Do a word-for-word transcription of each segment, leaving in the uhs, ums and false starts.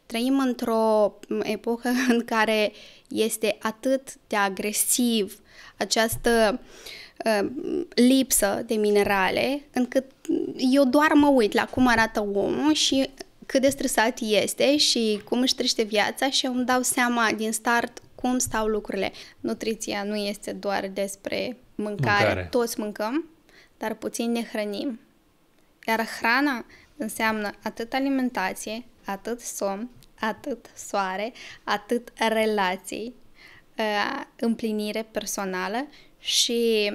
trăim într-o epocă în care este atât de agresiv această uh, lipsă de minerale, încât eu doar mă uit la cum arată omul și cât de stresat este și cum își trăiește viața și îmi dau seama din start cum stau lucrurile. Nutriția nu este doar despre mâncare. mâncare. Toți mâncăm, dar puțin ne hrănim. Iar hrana înseamnă atât alimentație, atât somn, atât soare, atât relații, împlinire personală și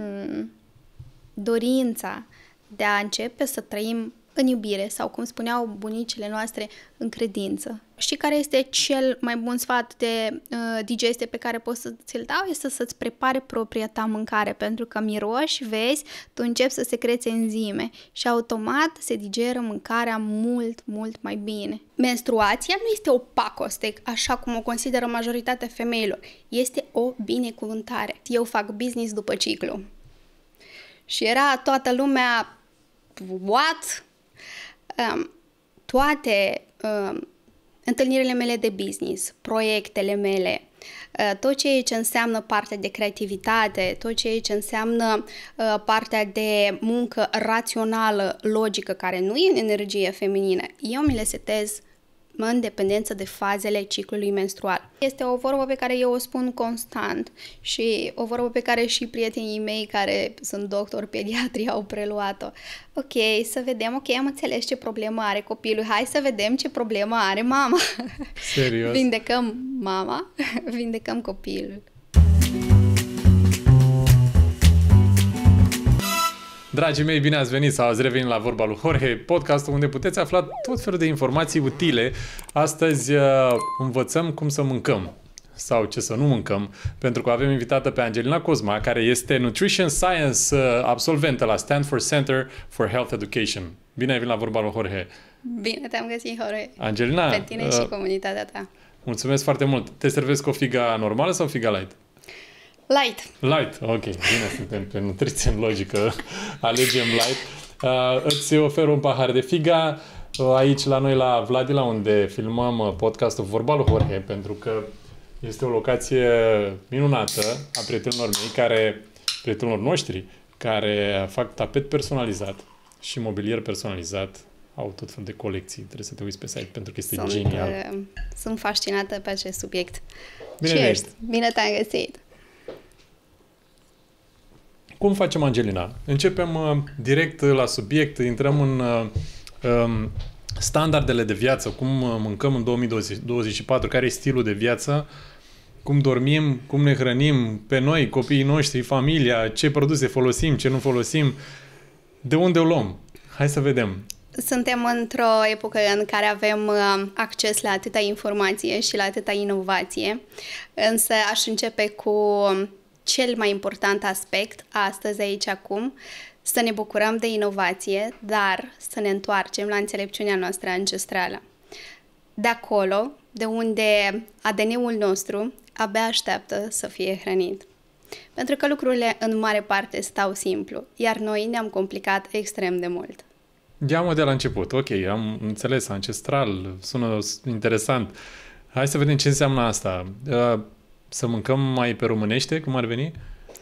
dorința de a începe să trăim în iubire sau, cum spuneau bunicile noastre, în credință. Și care este cel mai bun sfat de uh, digestie pe care poți să ți-l dau? Este să-ți prepare propria ta mâncare, pentru că miroși, vezi, tu începi să secreți enzime și automat se digeră mâncarea mult, mult mai bine. Menstruația nu este o pacoste, așa cum o consideră majoritatea femeilor. Este o binecuvântare. Eu fac business după ciclu. Și era toată lumea, what? Um, toate um, întâlnirile mele de business, proiectele mele, uh, tot ceea ce înseamnă partea de creativitate, tot ceea ce înseamnă uh, partea de muncă rațională, logică, care nu e în energie feminină, eu mi le setez în dependență de fazele ciclului menstrual. Este o vorbă pe care eu o spun constant și o vorbă pe care și prietenii mei care sunt doctori pediatri au preluat-o. Ok, să vedem, ok, am înțeles ce problemă are copilul, hai să vedem ce problemă are mama. Serios? Vindecăm mama, vindecăm copilul. Dragii mei, bine ați venit sau ați revenit la Vorba lui Jorge, podcastul unde puteți afla tot felul de informații utile. Astăzi uh, învățăm cum să mâncăm sau ce să nu mâncăm, pentru că avem invitată pe Angelina Cosma, care este Nutrition Science uh, absolventă la Stanford Center for Health Education. Bine ai venit la Vorba lui Jorge. Bine te-am găsit, Jorge. Angelina, pe tine uh, și comunitatea ta. Mulțumesc foarte mult. Te servesc o figa normală sau figa light? Light. Light, ok. Bine, suntem pe nutriție în logică. Alegem light. Uh, îți ofer un pahar de figa uh, aici la noi la Vladila, unde filmăm uh, podcastul Vorba lui Jorge, pentru că este o locație minunată a prietenilor mei, care, prietenilor noștri, care fac tapet personalizat și mobilier personalizat. Au tot fel de colecții. Trebuie să te uiți pe site pentru că este sunt, genial. Uh, sunt fascinată pe acest subiect. Bine Cheers! Bine te-am găsit! Cum facem, Angelina? Începem uh, direct la subiect, intrăm în uh, um, standardele de viață, cum uh, mâncăm în două mii douăzeci și patru, care e stilul de viață, cum dormim, cum ne hrănim pe noi, copiii noștri, familia, ce produse folosim, ce nu folosim, de unde o luăm? Hai să vedem. Suntem într-o epocă în care avem uh, acces la atâta informație și la atâta inovație, însă aș începe cu cel mai important aspect astăzi, aici, acum, să ne bucurăm de inovație, dar să ne întoarcem la înțelepciunea noastră ancestrală. De acolo, de unde A D N-ul nostru abia așteaptă să fie hrănit. Pentru că lucrurile în mare parte stau simplu, iar noi ne-am complicat extrem de mult. Ia-mă de la început. Ok, am înțeles, ancestral, sună interesant. Hai să vedem ce înseamnă asta. Uh, Să mâncăm mai pe românește, cum ar veni?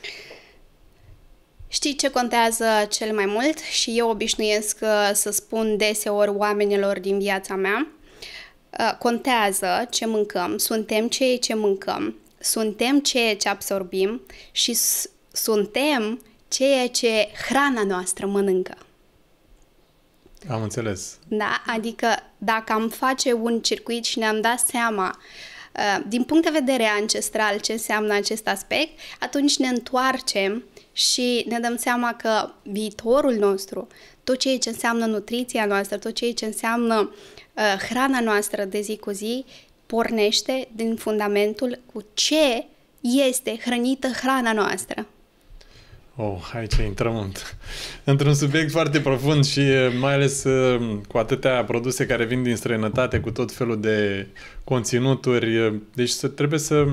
Știi ce contează cel mai mult? Și eu obișnuiesc să spun deseori oamenilor din viața mea. Contează ce mâncăm, suntem ceea ce mâncăm, suntem ceea ce absorbim și suntem ceea ce hrana noastră mănâncă. Am înțeles. Da? Adică dacă am face un circuit și ne-am dat seama din punct de vedere ancestral ce înseamnă acest aspect, atunci ne întoarcem și ne dăm seama că viitorul nostru, tot ceea ce înseamnă nutriția noastră, tot ceea ce înseamnă uh, hrana noastră de zi cu zi, pornește din fundamentul cu ce este hrănită hrana noastră. Oh, aici intrăm într-un subiect foarte profund și mai ales cu atâtea produse care vin din străinătate, cu tot felul de conținuturi. Deci trebuie să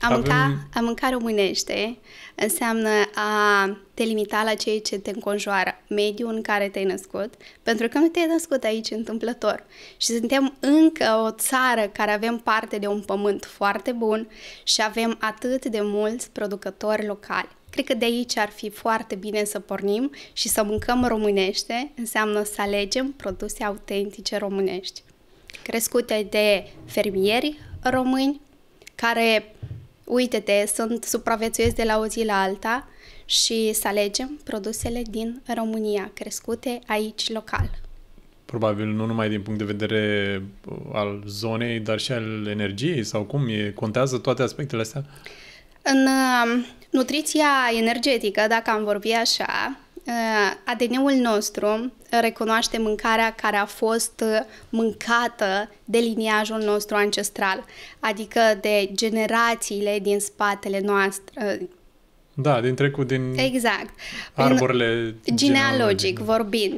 A mânca, Avem... a mânca românește înseamnă a te limita la ceea ce te înconjoară, mediul în care te-ai născut, pentru că nu te-ai născut aici întâmplător. Și suntem încă o țară care avem parte de un pământ foarte bun și avem atât de mulți producători locali. Cred că de aici ar fi foarte bine să pornim și să mâncăm românește, înseamnă să alegem produse autentice românești, crescute de fermieri români, care, uite-te, sunt supraviețuiesc de la o zi la alta și să alegem produsele din România, crescute aici local. Probabil nu numai din punct de vedere al zonei, dar și al energiei sau cum e, contează toate aspectele astea? În uh, nutriția energetică, dacă am vorbit așa, A D N-ul nostru recunoaște mâncarea care a fost mâncată de liniajul nostru ancestral, adică de generațiile din spatele noastre. Da, din trecut, din exact. arborele genealogic vorbind.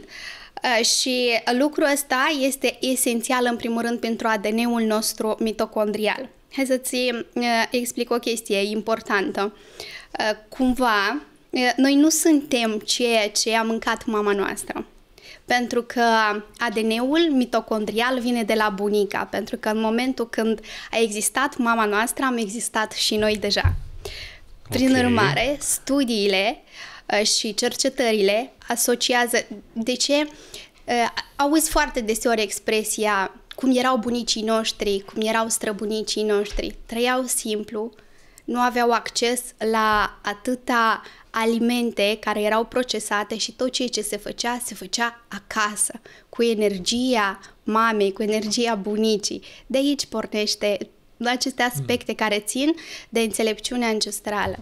Și lucrul ăsta este esențial în primul rând pentru A D N-ul nostru mitocondrial. Hai să-ți explic o chestie importantă. Cumva, noi nu suntem ceea ce a mâncat mama noastră, pentru că A D N-ul mitocondrial vine de la bunica, pentru că în momentul când a existat mama noastră, am existat și noi deja. Prin okay. urmare, studiile și cercetările asociază... De ce? Auzi foarte deseori expresia cum erau bunicii noștri, cum erau străbunicii noștri. Trăiau simplu, nu aveau acces la atâta alimente care erau procesate și tot ceea ce se făcea, se făcea acasă, cu energia mamei, cu energia bunicii. De aici pornește aceste aspecte mm. care țin de înțelepciunea ancestrală.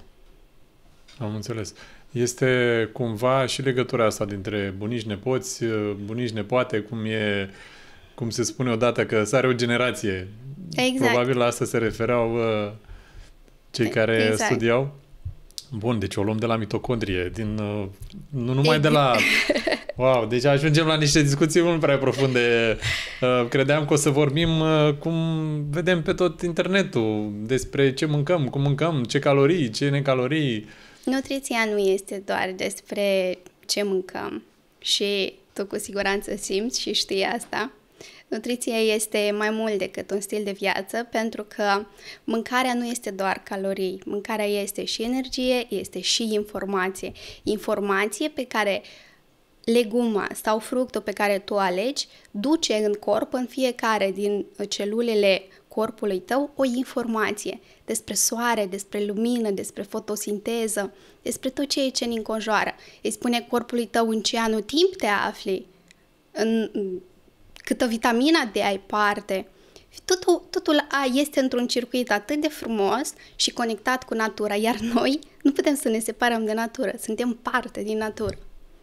Am înțeles. Este cumva și legătura asta dintre bunici, nepoți, bunici, nepoate, cum e, cum se spune odată că sare o generație. Exact. Probabil la asta se refereau uh, cei care exact. studiau. Bun, deci o luăm de la mitocondrie, din, uh, nu numai de la... Wow, deci ajungem la niște discuții mult prea profunde. Uh, credeam că o să vorbim uh, cum vedem pe tot internetul, despre ce mâncăm, cum mâncăm, ce calorii, ce necalorii. Nutriția nu este doar despre ce mâncăm și tu cu siguranță simți și știi asta. Nutriția este mai mult decât un stil de viață, pentru că mâncarea nu este doar calorii. Mâncarea este și energie, este și informație. Informație pe care leguma sau fructul pe care tu alegi duce în corp, în fiecare din celulele corpului tău, o informație despre soare, despre lumină, despre fotosinteză, despre tot ceea ce ne înconjoară. Îi spune corpului tău în ce anotimp te afli, în câtă vitamina D ai parte. Totul, totul este într-un circuit atât de frumos și conectat cu natura, iar noi nu putem să ne separăm de natură, suntem parte din natură.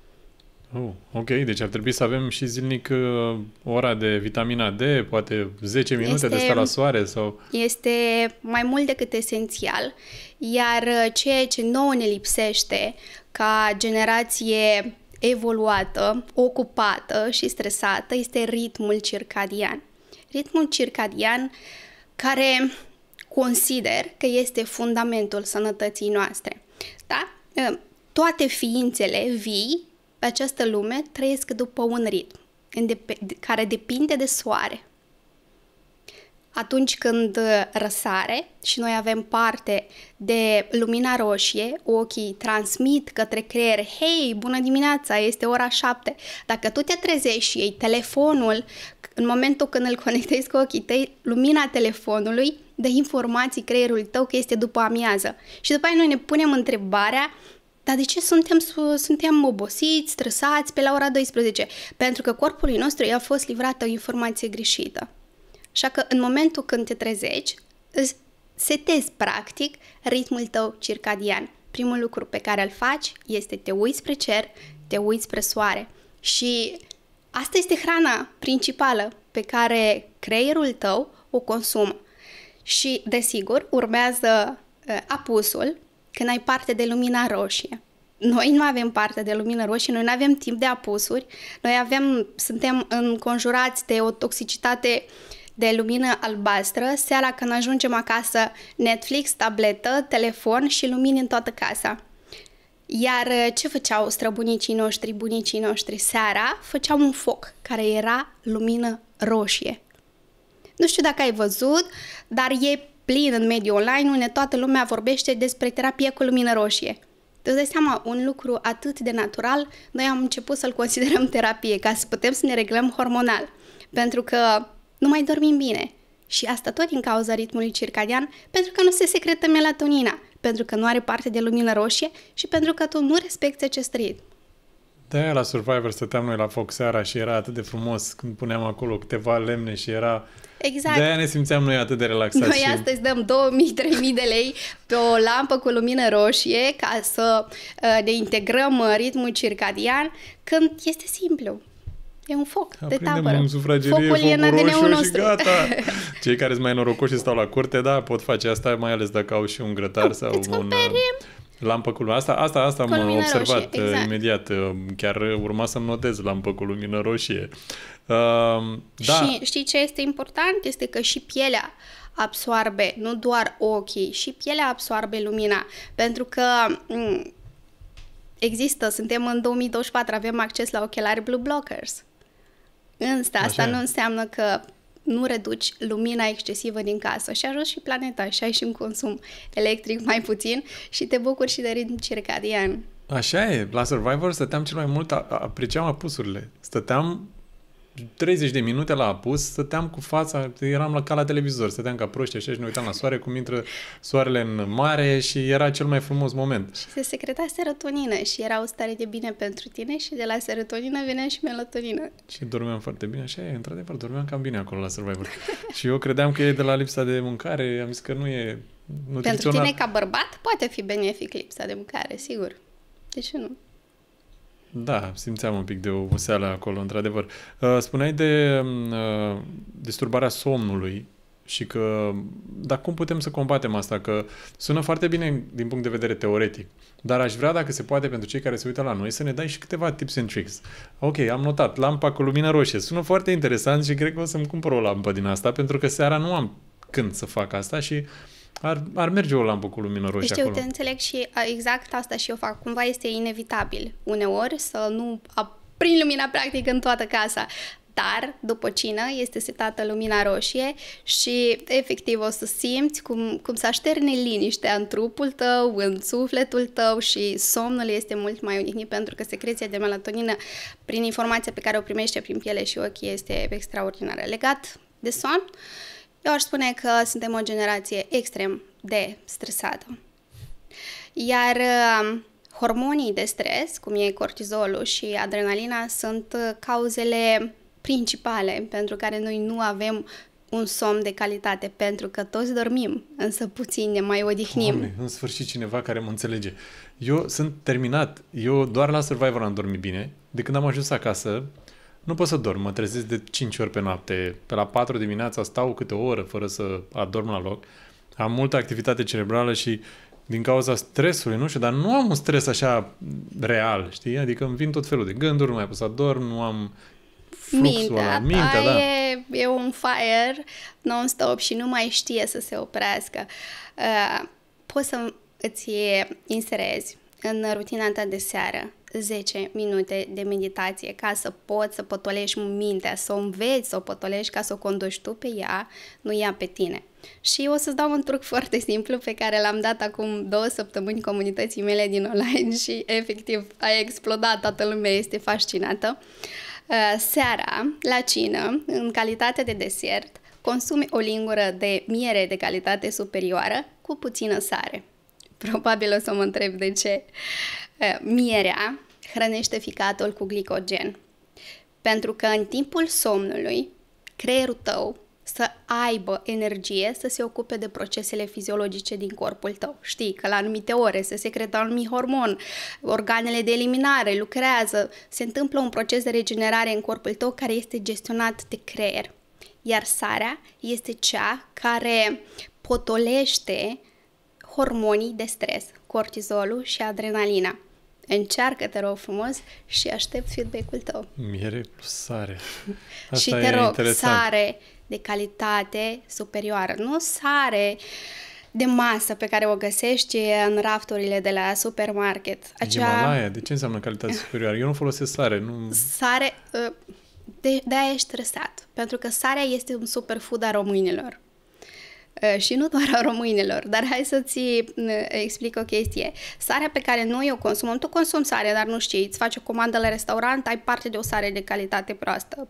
Oh, ok, deci ar trebui să avem și zilnic uh, ora de vitamina D, poate zece minute este, de stat la soare sau... Este mai mult decât esențial, iar ceea ce nouă ne lipsește ca generație evoluată, ocupată și stresată este ritmul circadian. Ritmul circadian care consider că este fundamentul sănătății noastre. Da? Toate ființele vii pe această lume trăiesc după un ritm care depinde de soare. Atunci când răsare și noi avem parte de lumina roșie, ochii transmit către creier, hei, bună dimineața, este ora șapte. Dacă tu te trezești și iei telefonul, în momentul când îl conectezi cu ochii tăi, lumina telefonului dă informații creierului tău că este după amiază. Și după aia noi ne punem întrebarea, dar de ce suntem, suntem obosiți, stresați pe la ora douăsprezece? Pentru că corpului nostru i-a fost livrată o informație greșită. Așa că în momentul când te trezești, îți setezi practic ritmul tău circadian. Primul lucru pe care îl faci este te uiți spre cer, te uiți spre soare. Și asta este hrana principală pe care creierul tău o consumă. Și, desigur, urmează uh, apusul când ai parte de lumina roșie. Noi nu avem parte de lumină roșie, noi nu avem timp de apusuri, noi avem, suntem înconjurați de o toxicitate de lumină albastră, seara când ajungem acasă, Netflix, tabletă, telefon și lumini în toată casa. Iar ce făceau străbunicii noștri, bunicii noștri seara? Făceau un foc care era lumină roșie. Nu știu dacă ai văzut, dar e plin în mediul online unde toată lumea vorbește despre terapie cu lumină roșie. Te dai seama, un lucru atât de natural, noi am început să-l considerăm terapie, ca să putem să ne reglăm hormonal, pentru că nu mai dormim bine. Și asta tot din cauza ritmului circadian, pentru că nu se secretă melatonina, pentru că nu are parte de lumină roșie și pentru că tu nu respecti acest ritm. De-aia la Survivor stăteam noi la foc seara și era atât de frumos când puneam acolo câteva lemne și era... Exact. De-aia ne simțeam noi atât de relaxați. Noi și... astăzi dăm două mii trei mii de lei pe o lampă cu lumină roșie ca să uh, ne integrăm ritmul circadian, când este simplu. E un foc de tabără. Aprindem în sufragerie focul e în A D N-ul roșu nostru. Și gata. Cei care sunt mai norocoși și stau la curte, da, pot face asta, mai ales dacă au și un grătar nu, sau un... Lampă cu lumină. Asta, asta, asta am observat roșie, exact. Imediat. Chiar urma să-mi notez lampă cu lumină roșie. Uh, da. Și știi ce este important? Este că și pielea absoarbe, nu doar ochii, și pielea absoarbe lumina. Pentru că m- există, suntem în două mii douăzeci și patru, avem acces la ochelari blue blockers. Însă asta nu înseamnă că nu reduci lumina excesivă din casă și ajungi și planeta și ai și un consum electric mai puțin și te bucuri și de ritm circadian. Așa e. La Survivor stăteam cel mai mult, apreciam apusurile. Stăteam treizeci de minute la apus, stăteam cu fața, eram la, ca la televizor, stăteam ca proști așa și ne uitam la soare, cum intră soarele în mare și era cel mai frumos moment. Și se secreta serotonină și era o stare de bine pentru tine și de la serotonină venea și melatonină. Și dormeam foarte bine, așa e, într-adevăr, dormeam cam bine acolo la Survivor. Și eu credeam că e de la lipsa de mâncare, am zis că nu e nutrițional. Pentru tine ca bărbat poate fi benefic lipsa de mâncare, sigur. De ce nu? Da, simțeam un pic de oboseală acolo, într-adevăr. Uh, spuneai de uh, disturbarea somnului și că, dar cum putem să combatem asta? Că sună foarte bine din punct de vedere teoretic, dar aș vrea, dacă se poate, pentru cei care se uită la noi, să ne dai și câteva tips and tricks. Ok, am notat, lampa cu lumină roșie. Sună foarte interesant și cred că o să-mi cumpăr o lampă din asta, pentru că seara nu am când să fac asta și Ar, ar merge o lampă cu lumină roșie Știu, acolo. te înțeleg și exact asta și eu fac. Cumva este inevitabil uneori să nu aprind lumina practic în toată casa. Dar, după cină, este setată lumina roșie și, efectiv, o să simți cum, cum se așterne liniștea în trupul tău, în sufletul tău și somnul este mult mai odihnit pentru că secreția de melatonină, prin informația pe care o primește prin piele și ochi, este extraordinară. Legat de somn, eu aș spune că suntem o generație extrem de stresată. Iar uh, hormonii de stres, cum e cortizolul și adrenalina, sunt uh, cauzele principale pentru care noi nu avem un somn de calitate, pentru că toți dormim, însă puțin ne mai odihnim. Doamne, în sfârșit cineva care mă înțelege. Eu sunt terminat. Eu doar la Survivor am dormit bine. De când am ajuns acasă, nu pot să dorm. Mă trezesc de cinci ori pe noapte. Pe la patru dimineața stau câte o oră fără să adorm la loc. Am multă activitate cerebrală și din cauza stresului, nu știu, dar nu am un stres așa real, știi? Adică îmi vin tot felul de gânduri, nu mai pot să adorm, nu am fluxul Mintea, ăla. Mintea, da. E, e un fire non-stop și nu mai știe să se oprească. Uh, poți să îți inserezi în rutina ta de seară zece minute de meditație ca să poți să potolești mintea, să o înveți să o potolești ca să o conduci tu pe ea, nu ea pe tine. Și o să-ți dau un truc foarte simplu pe care l-am dat acum două săptămâni comunității mele din online și efectiv a explodat, toată lumea este fascinată. Seara, la cină, în calitate de desert, consumi o lingură de miere de calitate superioară cu puțină sare. Probabil o să mă întreb de ce. Mierea hrănește ficatul cu glicogen. Pentru că în timpul somnului, creierul tău să aibă energie să se ocupe de procesele fiziologice din corpul tău. Știi că la anumite ore se secretă anumit hormon, organele de eliminare lucrează, se întâmplă un proces de regenerare în corpul tău care este gestionat de creier. Iar sarea este cea care potolește hormonii de stres, cortizolul și adrenalina. Încearcă, te rog frumos, și aștept feedback-ul tău. Miere plus sare. Asta și te rog, interesant. sare, de calitate superioară. Nu sare de masă pe care o găsești în rafturile de la supermarket. Acea... Himalaya, de ce înseamnă calitate superioară? Eu nu folosesc sare. Nu... Sare, de, de-aia ești stresat. Pentru că sarea este un superfood a românilor. Și nu doar a românilor, dar hai să-ți explic o chestie. Sarea pe care noi o consumăm, tu consumi sare, dar nu știi, îți faci o comandă la restaurant, ai parte de o sare de calitate proastă.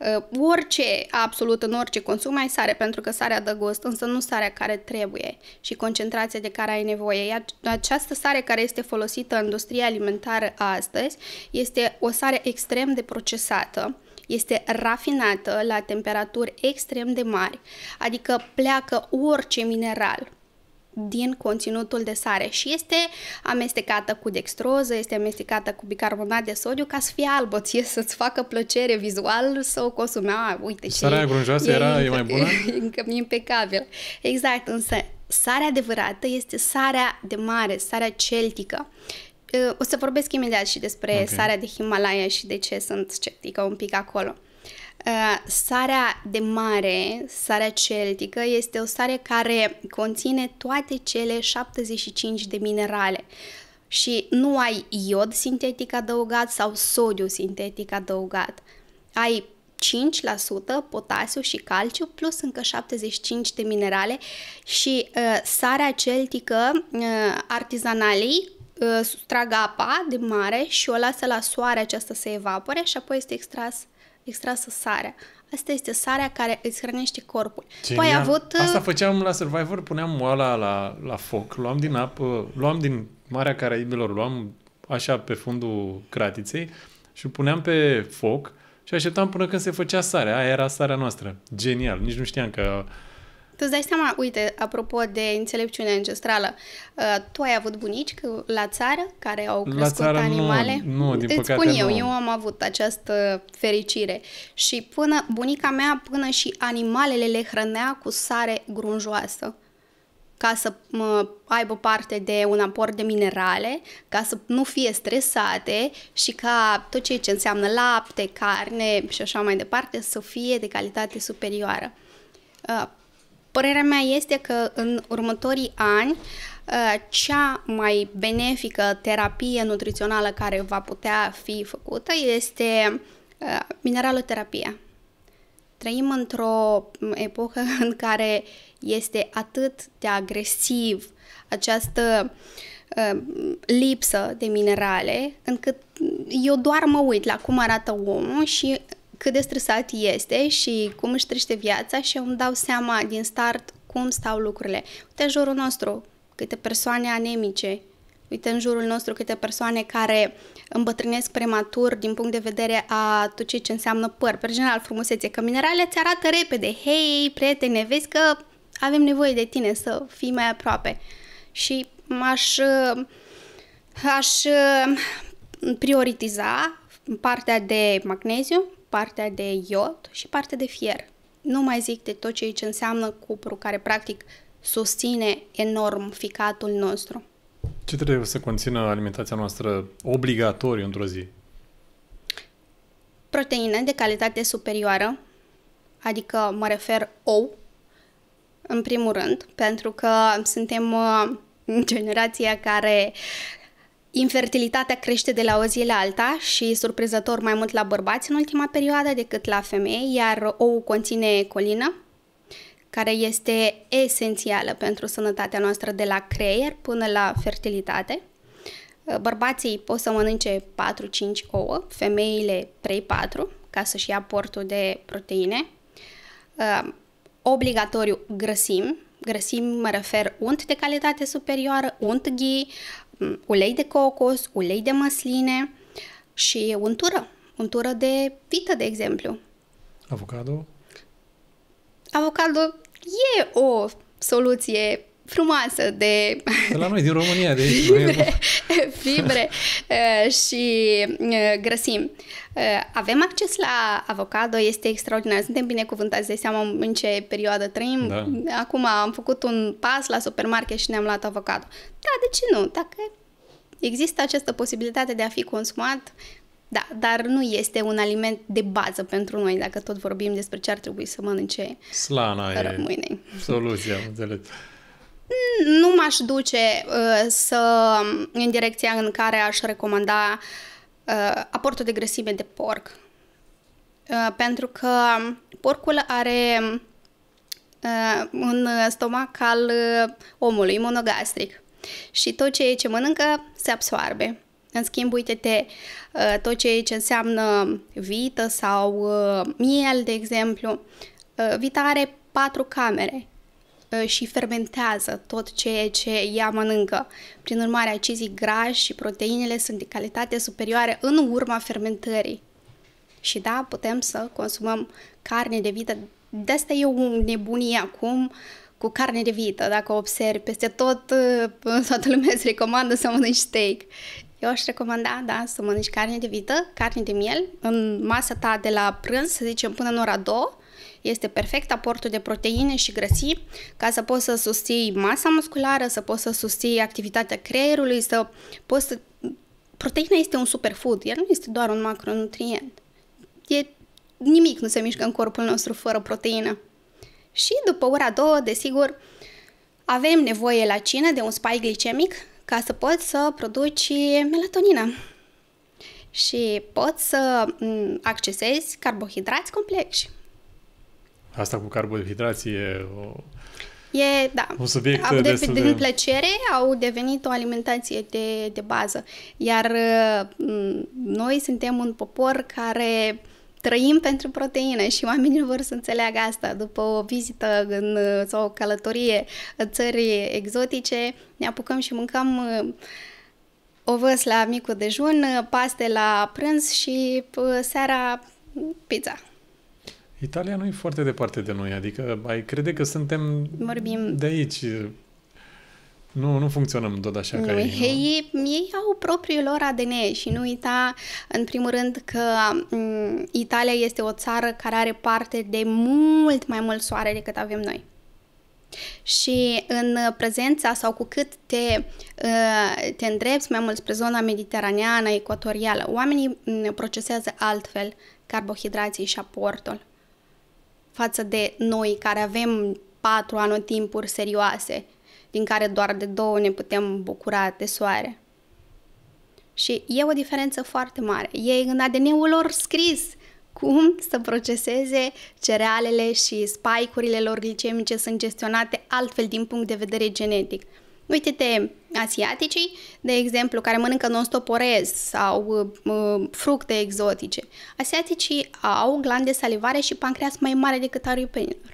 Orice, absolut în orice consum ai sare, pentru că sarea dă gust, însă nu sarea care trebuie și concentrația de care ai nevoie. Iar această sare care este folosită în industria alimentară astăzi este o sare extrem de procesată, este rafinată la temperaturi extrem de mari, adică pleacă orice mineral din conținutul de sare și este amestecată cu dextroză, este amestecată cu bicarbonat de sodiu ca să fie albă, ție să-ți facă plăcere vizual să o consumi. Ah, uite ce... Sarea grunjoasă era, e mai bună? Încă impecabil. Exact, însă sarea adevărată este sarea de mare, sarea celtică. O să vorbesc imediat și despre okay. sarea de Himalaya și de ce sunt sceptică un pic acolo. Uh, sarea de mare, sarea celtică, este o sare care conține toate cele șaptezeci și cinci de minerale și nu ai iod sintetic adăugat sau sodiu sintetic adăugat. Ai cinci la sută potasiu și calciu plus încă șaptezeci și cinci de minerale și uh, sarea celtică uh, artizanalii trag apa de mare și o lasă la soare aceasta să evapore și apoi este extras, extrasă sarea. Asta este sarea care îți hrănește corpul. Păi ai avut... Asta făceam la Survivor, puneam moala la, la foc, luam din apă, luam din Marea Caraibilor, luam așa pe fundul cratiței și puneam pe foc și așteptam până când se făcea sarea. Aia era sarea noastră. Genial. Nici nu știam că... Tu îți dai seama, uite, apropo de înțelepciune ancestrală, uh, tu ai avut bunici la țară care au crescut la țară animale? Nu, nu, din Îți păcate spun eu, nu. eu am avut această fericire și până bunica mea, până și animalele le hrănea cu sare grunjoasă ca să mă, aibă parte de un aport de minerale, ca să nu fie stresate și ca tot ceea ce înseamnă lapte, carne și așa mai departe să fie de calitate superioară. Uh, Părerea mea este că în următorii ani cea mai benefică terapie nutrițională care va putea fi făcută este mineraloterapia. Trăim într-o epocă în care este atât de agresiv această lipsă de minerale, încât eu doar mă uit la cum arată omul și cât de stresat este și cum își trăiește viața și îmi dau seama din start cum stau lucrurile. Uite în jurul nostru câte persoane anemice, uite în jurul nostru câte persoane care îmbătrânesc prematur din punct de vedere a tot ceea ce înseamnă păr, pe general frumusețe, că mineralele ți arată repede, hei, prietene, vezi că avem nevoie de tine să fii mai aproape. Și aș, aș prioritiza partea de magneziu, partea de iod și partea de fier. Nu mai zic de tot ceea ce înseamnă cupru, care practic susține enorm ficatul nostru. Ce trebuie să conțină alimentația noastră obligatoriu într-o zi? Proteine de calitate superioară, adică mă refer ou, în primul rând, pentru că suntem uh, generația care infertilitatea crește de la o zi la alta și surprinzător mai mult la bărbați în ultima perioadă decât la femei, iar ou conține colină, care este esențială pentru sănătatea noastră de la creier până la fertilitate. Bărbații pot să mănânce patru cinci ouă, femeile trei patru, ca să-și ia aportul de proteine. Obligatoriu grăsimi. Grăsimi mă refer unt de calitate superioară, unt ghee, ulei de cocos, ulei de măsline și untură. Untură de vită, de exemplu. Avocado? Avocado e o soluție frumoasă de... De la noi, din România, de aici. Fibre, fibre uh, și uh, grăsimi. Uh, avem acces la avocado, este extraordinar. Suntem binecuvântați, de seama în ce perioadă trăim. Da. Acum am făcut un pas la supermarket și ne-am luat avocado. Da, de ce nu? Dacă există această posibilitate de a fi consumat, Da, dar nu este un aliment de bază pentru noi, dacă tot vorbim despre ce ar trebui să mănânce slana rămâne. E soluția, înțeleg. Nu m-aș duce uh, să, în direcția în care aș recomanda uh, aportul de grăsime de porc. Uh, pentru că porcul are uh, un stomac al uh, omului, monogastric. Și tot ceea ce mănâncă se absoarbe. În schimb, uite-te, uh, tot ceea ce înseamnă vită sau uh, miel, de exemplu, uh, vita are patru camere și fermentează tot ceea ce ea mănâncă. Prin urmare, acizii grași și proteinele sunt de calitate superioară în urma fermentării. Și da, putem să consumăm carne de vită. De asta e o nebunie acum cu carne de vită, dacă observi. Peste tot, toată lumea îți recomandă să mănânci steak. Eu aș recomanda, da, să mănânci carne de vită, carne de miel, în masa ta de la prânz, să zicem, până în ora două. Este perfect aportul de proteine și grăsimi ca să poți să susții masa musculară, să poți să susții activitatea creierului, să poți să... Proteina este un superfood, el nu este doar un macronutrient. E... Nimic nu se mișcă în corpul nostru fără proteină. Și după ora două, desigur, avem nevoie la cină de un spike glicemic ca să poți să produci melatonină. Și poți să accesezi carbohidrați complexi. Asta cu carbohidrații e o, e, da. un subiect au de, destul din de... plăcere au devenit o alimentație de, de bază. Iar m- noi suntem un popor care trăim pentru proteină și oamenii vor să înțeleagă asta. După o vizită în, sau o călătorie în țări exotice, ne apucăm și mâncăm ovăz la micul dejun, paste la prânz și seara pizza. Italia nu e foarte departe de noi, adică ai crede că suntem Vorbim. de aici. Nu, nu funcționăm tot așa nu, ca ei. Ei, ei au propriul lor A D N și nu uita, în primul rând, că m- Italia este o țară care are parte de mult mai mult soare decât avem noi. Și în prezența sau cu cât te, te îndrepți mai mult spre zona mediteraneană, ecuatorială, oamenii procesează altfel carbohidrații și aportul față de noi care avem patru anotimpuri serioase, din care doar de două ne putem bucura de soare. Și e o diferență foarte mare. E în A D N-ul lor scris cum să proceseze cerealele și spike-urile lor glicemice sunt gestionate altfel din punct de vedere genetic. Uite-te, asiaticii, de exemplu, care mănâncă non-stop orez sau uh, fructe exotice. Asiaticii au glande salivare și pancreas mai mare decât al europenilor.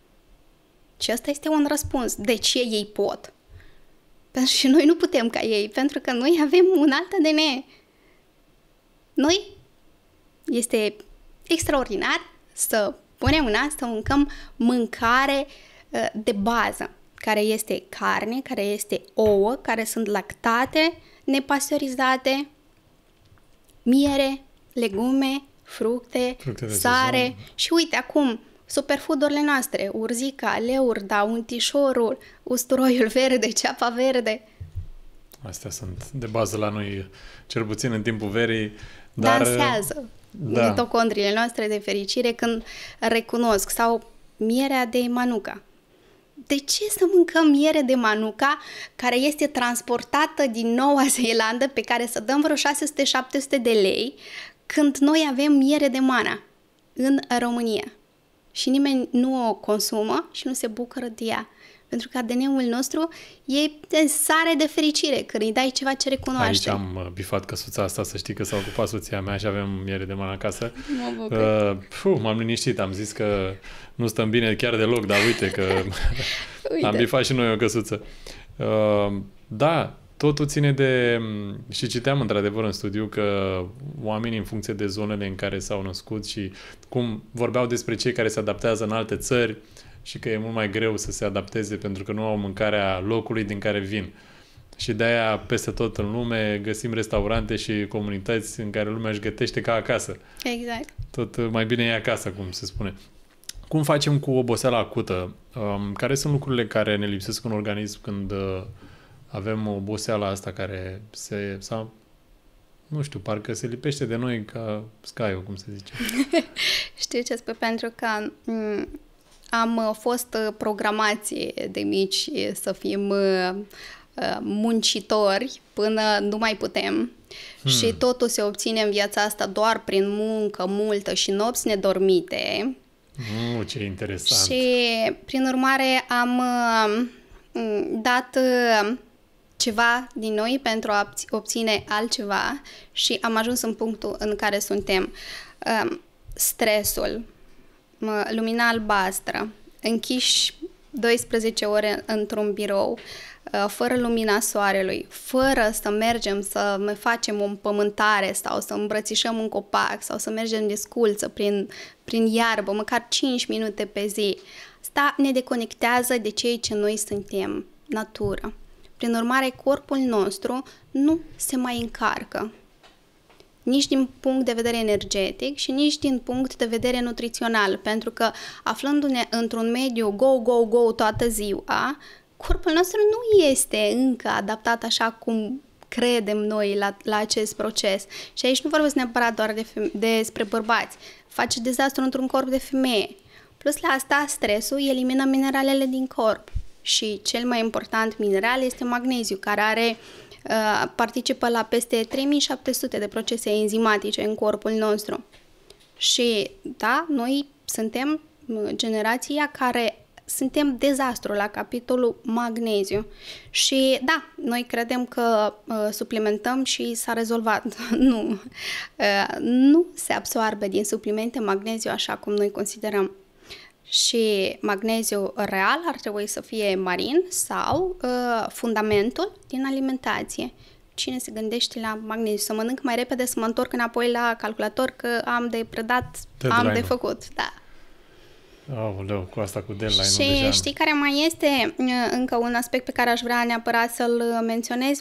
Și asta este un răspuns. De ce ei pot? Pentru că noi nu putem ca ei, pentru că noi avem un alt A D N. Noi este extraordinar să punem în asta, să mâncăm mâncare uh, de bază, care este carne, care este ouă, care sunt lactate, nepasteurizate, miere, legume, fructe, fructe sare. Sezon. Și uite acum, superfood-urile noastre, urzica, leurda, untișorul, usturoiul verde, ceapa verde. Astea sunt de bază la noi, cel puțin în timpul verii. Dar dansează da. mitocondriile noastre de fericire când recunosc. Sau mierea de manuka. De ce să mâncăm miere de manuka care este transportată din Noua Zeelandă, pe care să dăm vreo șase sute șapte sute de lei, când noi avem miere de mana în România? Și nimeni nu o consumă și nu se bucură de ea. Pentru că A D N-ul nostru e de sare de fericire când îi dai ceva ce recunoaște. Aici am bifat căsuța asta, să știi că s-a ocupat soția mea și avem miere de mana acasă. Mă uh, puh, m-am liniștit, am zis că nu stăm bine chiar deloc, dar uite că uite. Am bifat și noi o căsuță. Uh, da, totul ține de... Și citeam într-adevăr în studiu că oamenii în funcție de zonele în care s-au născut și cum vorbeau despre cei care se adaptează în alte țări și că e mult mai greu să se adapteze pentru că nu au mâncarea locului din care vin. Și de-aia peste tot în lume găsim restaurante și comunități în care lumea își gătește ca acasă. Exact. Tot mai bine e acasă, cum se spune. Cum facem cu oboseala acută? Um, care sunt lucrurile care ne lipsesc în organism când uh, avem oboseala asta care se... sau nu știu, parcă se lipește de noi ca Sky-ul, cum se zice. Știu ce spui, pentru că m- am fost programați de mici să fim uh, muncitori până nu mai putem. Hmm. Și totul se obține în viața asta doar prin muncă multă și nopți nedormite. Mm, ce interesant! Și, prin urmare, am uh, dat uh, ceva din noi pentru a obține altceva și am ajuns în punctul în care suntem. Uh, stresul, uh, lumina albastră, închiși doisprezece ore într-un birou, fără lumina soarelui, fără să mergem să mai facem o împământare sau să îmbrățișăm un copac sau să mergem de sculță prin, prin iarbă, măcar cinci minute pe zi. Asta ne deconectează de ceea ce noi suntem, natură. Prin urmare, corpul nostru nu se mai încarcă. Nici din punct de vedere energetic și nici din punct de vedere nutrițional, pentru că aflându-ne într-un mediu go, go, go toată ziua, corpul nostru nu este încă adaptat așa cum credem noi la, la acest proces. Și aici nu vorbesc neapărat doar de feme- despre bărbați. Face dezastru într-un corp de femeie. Plus la asta, stresul elimină mineralele din corp. Și cel mai important mineral este magneziu, care are, uh, participă la peste trei mii șapte sute de procese enzimatice în corpul nostru. Și da, noi suntem generația care suntem dezastru la capitolul magneziu. Și da, noi credem că uh, suplimentăm și s-a rezolvat. nu. Uh, nu se absorbe din suplimente magneziu așa cum noi considerăm. Și magneziu real ar trebui să fie marin sau uh, fundamentul din alimentație. Cine se gândește la magneziu? Să mănânc mai repede, să mă întorc înapoi la calculator că am de predat, am de făcut. Da. Aoleu, cu asta cu deadline-ul Și deja... știi care mai este încă un aspect pe care aș vrea neapărat să-l menționez?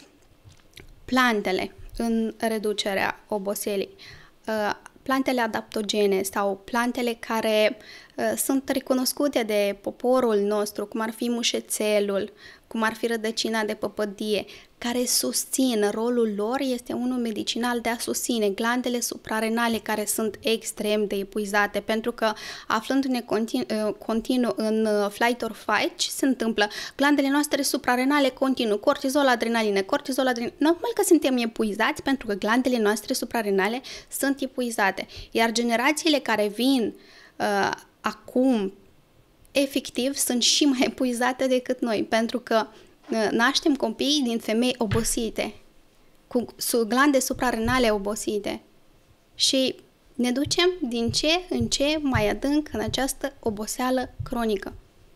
Plantele în reducerea oboselii. Plantele adaptogene sau plantele care sunt recunoscute de poporul nostru, cum ar fi mușețelul, cum ar fi rădăcina de păpădie, care susțin, rolul lor este unul medicinal de a susține glandele suprarenale care sunt extrem de epuizate, pentru că aflându-ne continu, continuu în flight or fight, ce se întâmplă? Glandele noastre suprarenale continuu, cortizol, adrenalină, cortizol, adrenalină. Normal că suntem epuizați pentru că glandele noastre suprarenale sunt epuizate. Iar generațiile care vin uh, acum, efectiv, sunt și mai epuizate decât noi, pentru că naștem copii din femei obosite, cu glande suprarenale obosite și ne ducem din ce în ce mai adânc în această oboseală cronică.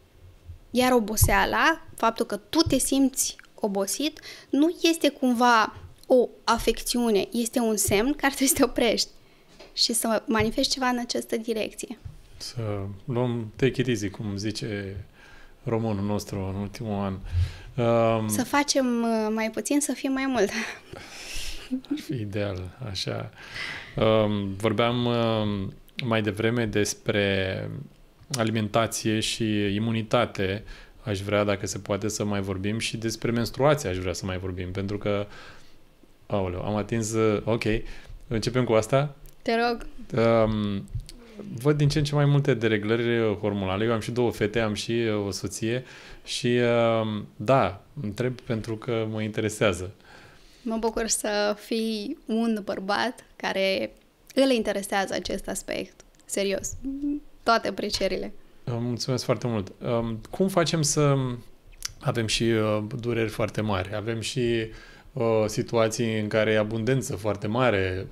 Iar oboseala, faptul că tu te simți obosit, nu este cumva o afecțiune, este un semn care trebuie să te oprești și să manifesti ceva în această direcție. Să luăm take it easy, cum zice românul nostru în ultimul an. Um, să facem mai puțin, să fie mai mult. Ar fi ideal, așa. Um, vorbeam um, mai devreme despre alimentație și imunitate. Aș vrea, dacă se poate, să mai vorbim și despre menstruație aș vrea să mai vorbim, pentru că aoleu, am atins... Ok, începem cu asta? Te rog. Um, văd din ce în ce mai multe dereglări hormonale. Eu am și două fete, am și o soție și da, întreb pentru că mă interesează. Mă bucur să fii un bărbat care îl interesează acest aspect. Serios. Toate aprecierile. Mulțumesc foarte mult. Cum facem să avem și dureri foarte mari? Avem și situații în care e abundență foarte mare,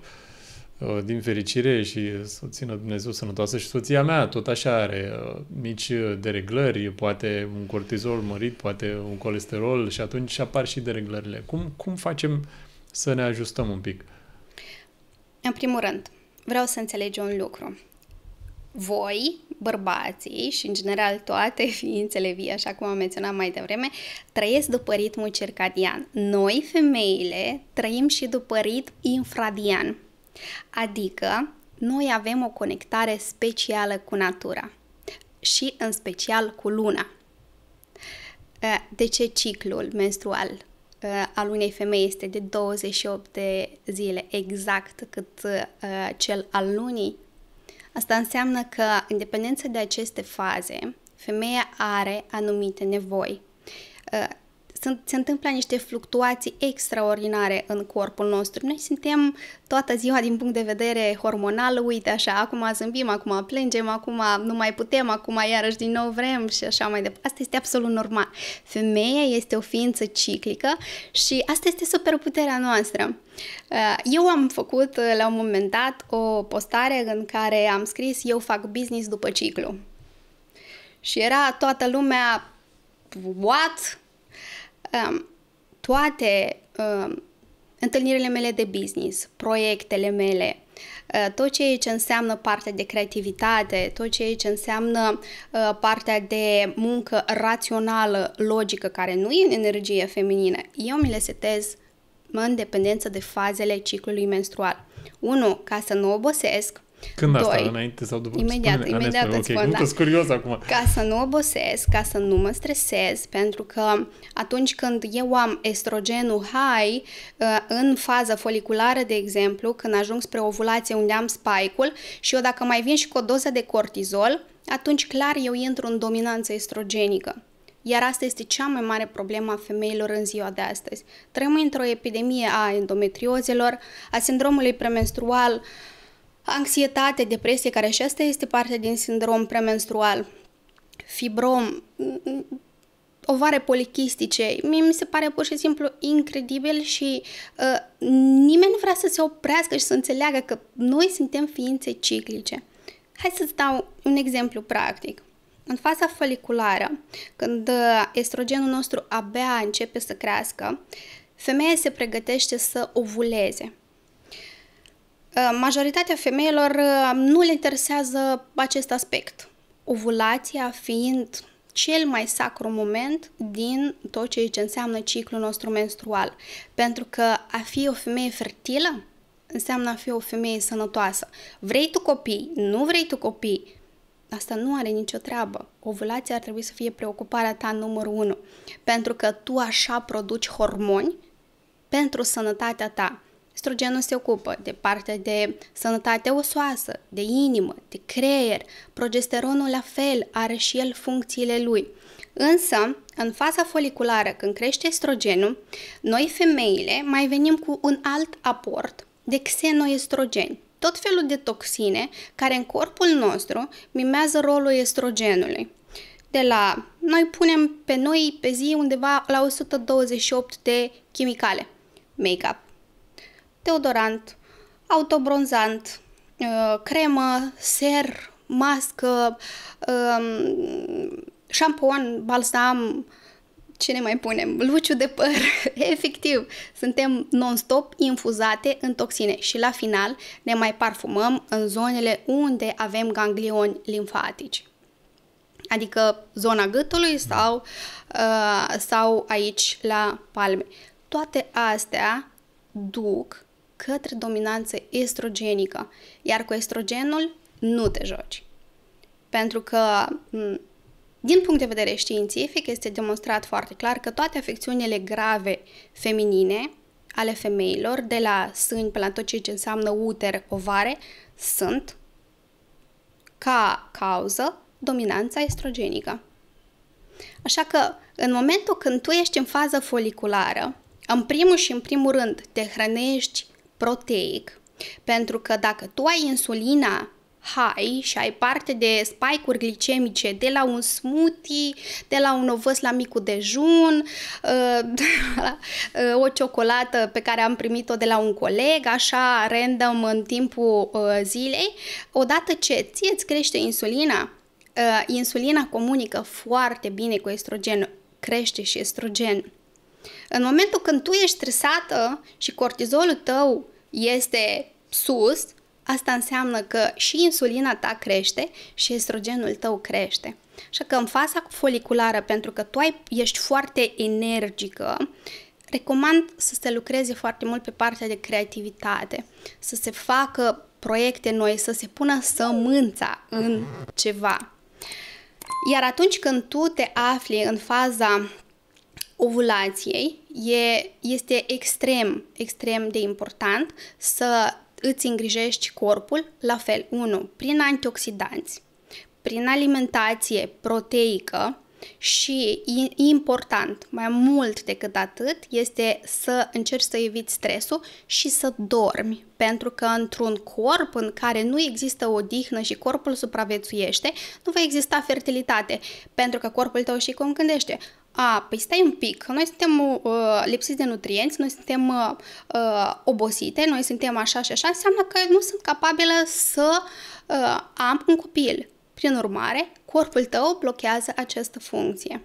din fericire, și să țină Dumnezeu sănătoasă, și soția mea tot așa are uh, mici dereglări, poate un cortizol mărit, poate un colesterol, și atunci apar și dereglările. Cum, cum facem să ne ajustăm un pic? În primul rând, vreau să înțelegi un lucru. Voi, bărbații și în general toate ființele vii, așa cum am menționat mai devreme, trăiesc după ritmul circadian. Noi, femeile, trăim și după ritm infradian. Adică, noi avem o conectare specială cu natura și în special cu luna. De ce ciclul menstrual al unei femei este de douăzeci și opt de zile, exact cât uh, cel al lunii, asta înseamnă că, în dependență de aceste faze, femeia are anumite nevoi. Uh, sunt, se întâmplă niște fluctuații extraordinare în corpul nostru. Noi suntem toată ziua din punct de vedere hormonal, uite așa, acum zâmbim, acum plângem, acum nu mai putem, acum iarăși din nou vrem și așa mai departe. Asta este absolut normal. Femeia este o ființă ciclică și asta este superputerea noastră. Eu am făcut la un moment dat o postare în care am scris eu fac business după ciclu. Și era toată lumea what? Um, toate um, întâlnirile mele de business, proiectele mele, uh, tot ceea ce înseamnă partea de creativitate, tot ceea ce înseamnă uh, partea de muncă rațională, logică, care nu e în energie feminină, eu mi le setez în dependență de fazele ciclului menstrual. Unu, ca să nu obosesc. Când Doi, asta? Înainte sau după? Imediat, spune, imediat spune, îți ok, spun, da. Sunt curios acum. Ca să nu obosesc, ca să nu mă stresez, pentru că atunci când eu am estrogenul high, în fază foliculară, de exemplu, când ajung spre ovulație unde am spike-ul și eu dacă mai vin și cu o doză de cortizol, atunci clar eu intru în dominanță estrogenică. Iar asta este cea mai mare problemă a femeilor în ziua de astăzi. Trăim într-o epidemie a endometriozelor, a sindromului premenstrual, anxietate, depresie, care și asta este parte din sindrom premenstrual, fibrom, ovare polichistice. Mie mi se pare pur și simplu incredibil și uh, nimeni nu vrea să se oprească și să înțeleagă că noi suntem ființe ciclice. Hai să-ți dau un exemplu practic. În faza foliculară, când estrogenul nostru abia începe să crească, femeia se pregătește să ovuleze. Majoritatea femeilor nu le interesează acest aspect, ovulația fiind cel mai sacru moment din tot ceea ce înseamnă ciclul nostru menstrual. Pentru că a fi o femeie fertilă înseamnă a fi o femeie sănătoasă. Vrei tu copii, nu vrei tu copii, asta nu are nicio treabă. Ovulația ar trebui să fie preocuparea ta numărul unu, pentru că tu așa produci hormoni pentru sănătatea ta. Estrogenul se ocupă de partea de sănătate osoasă, de inimă, de creier. Progesteronul la fel are și el funcțiile lui. Însă, în faza foliculară, când crește estrogenul, noi femeile mai venim cu un alt aport de xenoestrogeni. Tot felul de toxine care în corpul nostru mimează rolul estrogenului. De la, noi punem pe noi pe zi undeva la o sută douăzeci și opt de chimicale. Make-up, deodorant, autobronzant, cremă, ser, mască, șampon, balsam, ce ne mai punem? Luciu de păr. Efectiv, suntem non-stop infuzate în toxine și la final ne mai parfumăm în zonele unde avem ganglioni limfatici. Adică zona gâtului sau, uh, sau aici la palme. Toate astea duc către dominanță estrogenică, iar cu estrogenul nu te joci. Pentru că, din punct de vedere științific, este demonstrat foarte clar că toate afecțiunile grave feminine ale femeilor, de la sâni până la tot ce înseamnă uter, ovare, sunt ca cauză dominanța estrogenică. Așa că, în momentul când tu ești în fază foliculară, în primul și în primul rând te hrănești proteic, pentru că dacă tu ai insulina high și ai parte de spike-uri glicemice de la un smoothie, de la un ovăz la micul dejun, o ciocolată pe care am primit-o de la un coleg, așa random în timpul zilei, odată ce ție îți crește insulina, insulina comunică foarte bine cu estrogenul, crește și estrogen. În momentul când tu ești stresată și cortizolul tău este sus, asta înseamnă că și insulina ta crește și estrogenul tău crește. Așa că în faza foliculară, pentru că tu ai, ești foarte energică, recomand să se lucreze foarte mult pe partea de creativitate, să se facă proiecte noi, să se pună sămânța în ceva. Iar atunci când tu te afli în faza ovulației e, este extrem, extrem de important să îți îngrijești corpul la fel. unu. Prin antioxidanți, prin alimentație proteică și, important, mai mult decât atât, este să încerci să eviți stresul și să dormi. Pentru că într-un corp în care nu există odihnă și corpul supraviețuiește, nu va exista fertilitate. Pentru că corpul tău și cum gândește, a, păi stai un pic, noi suntem uh, lipsiți de nutrienți, noi suntem uh, uh, obosite, noi suntem așa și așa, înseamnă că nu sunt capabilă să uh, am un copil. Prin urmare, corpul tău blochează această funcție.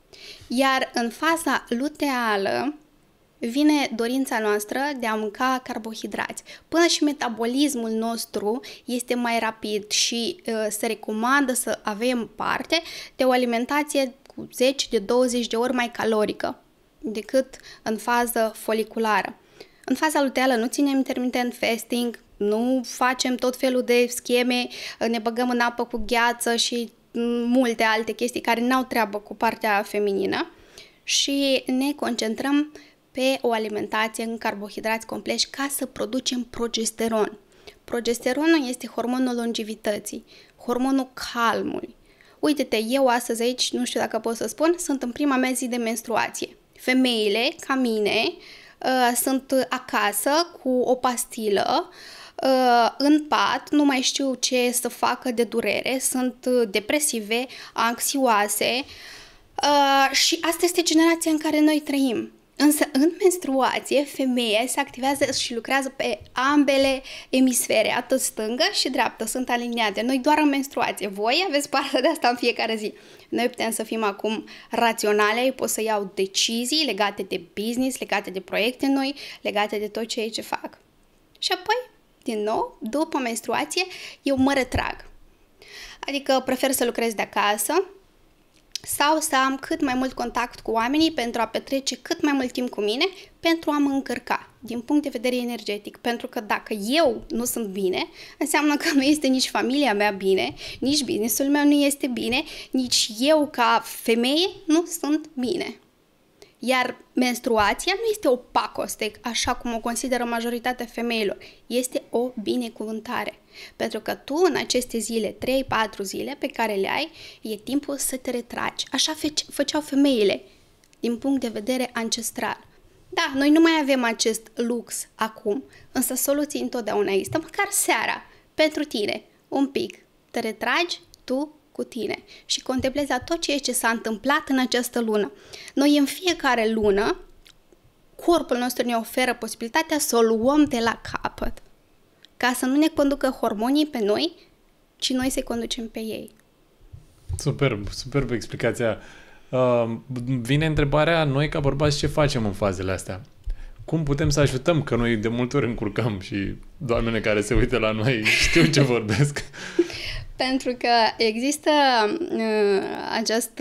Iar în faza luteală vine dorința noastră de a mânca carbohidrați. Până și metabolismul nostru este mai rapid și uh, se recomandă să avem parte de o alimentație cu zece de douăzeci de ori mai calorică decât în fază foliculară. În faza luteală nu ținem intermittent fasting, nu facem tot felul de scheme, ne băgăm în apă cu gheață și multe alte chestii care n-au treabă cu partea feminină și ne concentrăm pe o alimentație în carbohidrați complexi ca să producem progesteron. Progesteronul este hormonul longevității, hormonul calmului. Uite-te, eu astăzi aici, nu știu dacă pot să spun, sunt în prima mea zi de menstruație. Femeile, ca mine, uh, sunt acasă cu o pastilă, uh, în pat, nu mai știu ce să facă de durere, sunt depresive, anxioase uh, și asta este generația în care noi trăim. Însă, în menstruație, femeia se activează și lucrează pe ambele emisfere, atât stângă și dreaptă, sunt aliniate. Noi doar în menstruație. Voi aveți parte de asta în fiecare zi. Noi putem să fim acum raționale, eu pot să iau decizii legate de business, legate de proiecte noi, legate de tot ceea ce fac. Și apoi, din nou, după menstruație, eu mă retrag. Adică prefer să lucrez de acasă, sau să am cât mai mult contact cu oamenii pentru a petrece cât mai mult timp cu mine, pentru a mă încărca din punct de vedere energetic. Pentru că dacă eu nu sunt bine, înseamnă că nu este nici familia mea bine, nici business-ul meu nu este bine, nici eu ca femeie nu sunt bine. Iar menstruația nu este o pacoste, așa cum o consideră majoritatea femeilor. Este o binecuvântare. Pentru că tu în aceste zile, trei patru zile pe care le ai, e timpul să te retragi. Așa făceau femeile, din punct de vedere ancestral. Da, noi nu mai avem acest lux acum, însă soluții întotdeauna există, măcar seara, pentru tine, un pic. Te retragi tu cu tine și contemplezi tot ceea ce s-a întâmplat în această lună. Noi în fiecare lună, corpul nostru ne oferă posibilitatea să o luăm de la capăt, ca să nu ne conducă hormonii pe noi, ci noi să-i conducem pe ei. Superb, superb explicația. Uh, vine întrebarea, noi ca bărbați ce facem în fazele astea? Cum putem să ajutăm? Că noi de multe ori încurcăm și doamnele care se uită la noi știu ce vorbesc. Pentru că există uh, această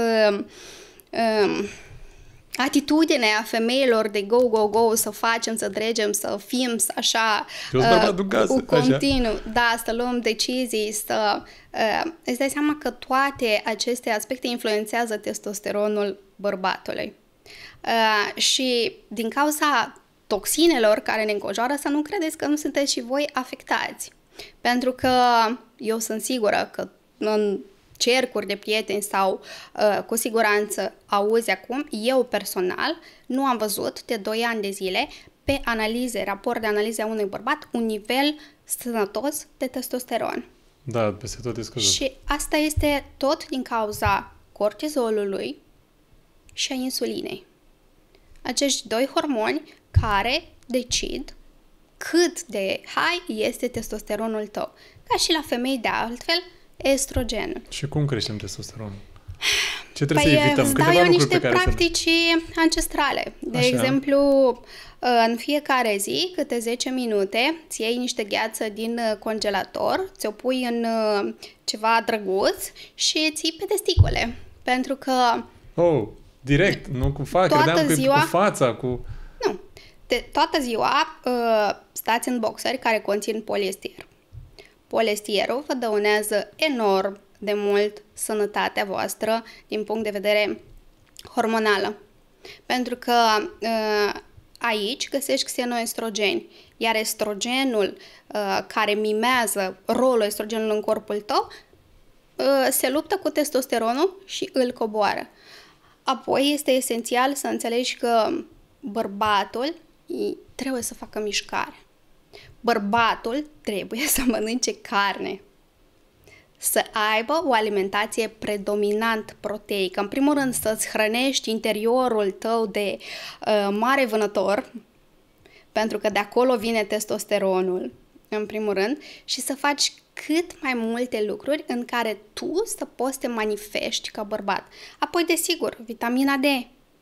uh, atitudine a femeilor de go, go, go, să facem, să dregem, să fim, să așa, uh, cu continuu, așa. Da, să luăm decizii, să... Uh, îți dai seama că toate aceste aspecte influențează testosteronul bărbatului. Uh, și din cauza toxinelor care ne înconjoară, să nu credeți că nu sunteți și voi afectați. Pentru că eu sunt sigură că în cercuri de prieteni sau uh, cu siguranță auzi acum, eu personal nu am văzut de doi ani de zile pe analize, raport de analize a unui bărbat un nivel sănătos de testosteron. Da, peste tot e scăzut. Și asta este tot din cauza cortizolului și a insulinei. Acești doi hormoni care decid cât de high este testosteronul tău. Ca și la femei de altfel, estrogenul. Și cum creștem testosteronul? Ce trebuie păi să evităm? îți Câteva dau eu lucruri niște pe care practici să... ancestrale. De Așa. exemplu, în fiecare zi, câte zece minute, îți iei niște gheață din congelator, ți-o pui în ceva drăguț și ții pe testicule. Pentru că... Oh, direct, nu cu fața, credeam că ziua... cu fața, cu... Nu. De toată ziua uh, stați în boxeri care conțin poliester. Poliestierul vă dăunează enorm de mult sănătatea voastră din punct de vedere hormonală. Pentru că uh, aici găsești xenoestrogeni, iar estrogenul uh, care mimează rolul estrogenului în corpul tău uh, se luptă cu testosteronul și îl coboară. Apoi este esențial să înțelegi că bărbatul trebuie să facă mișcare. Bărbatul trebuie să mănânce carne. Să aibă o alimentație predominant proteică. În primul rând să-ți hrănești interiorul tău de uh, mare vânător, pentru că de acolo vine testosteronul, în primul rând, și să faci cât mai multe lucruri în care tu să poți să te manifesti ca bărbat. Apoi, desigur, vitamina D.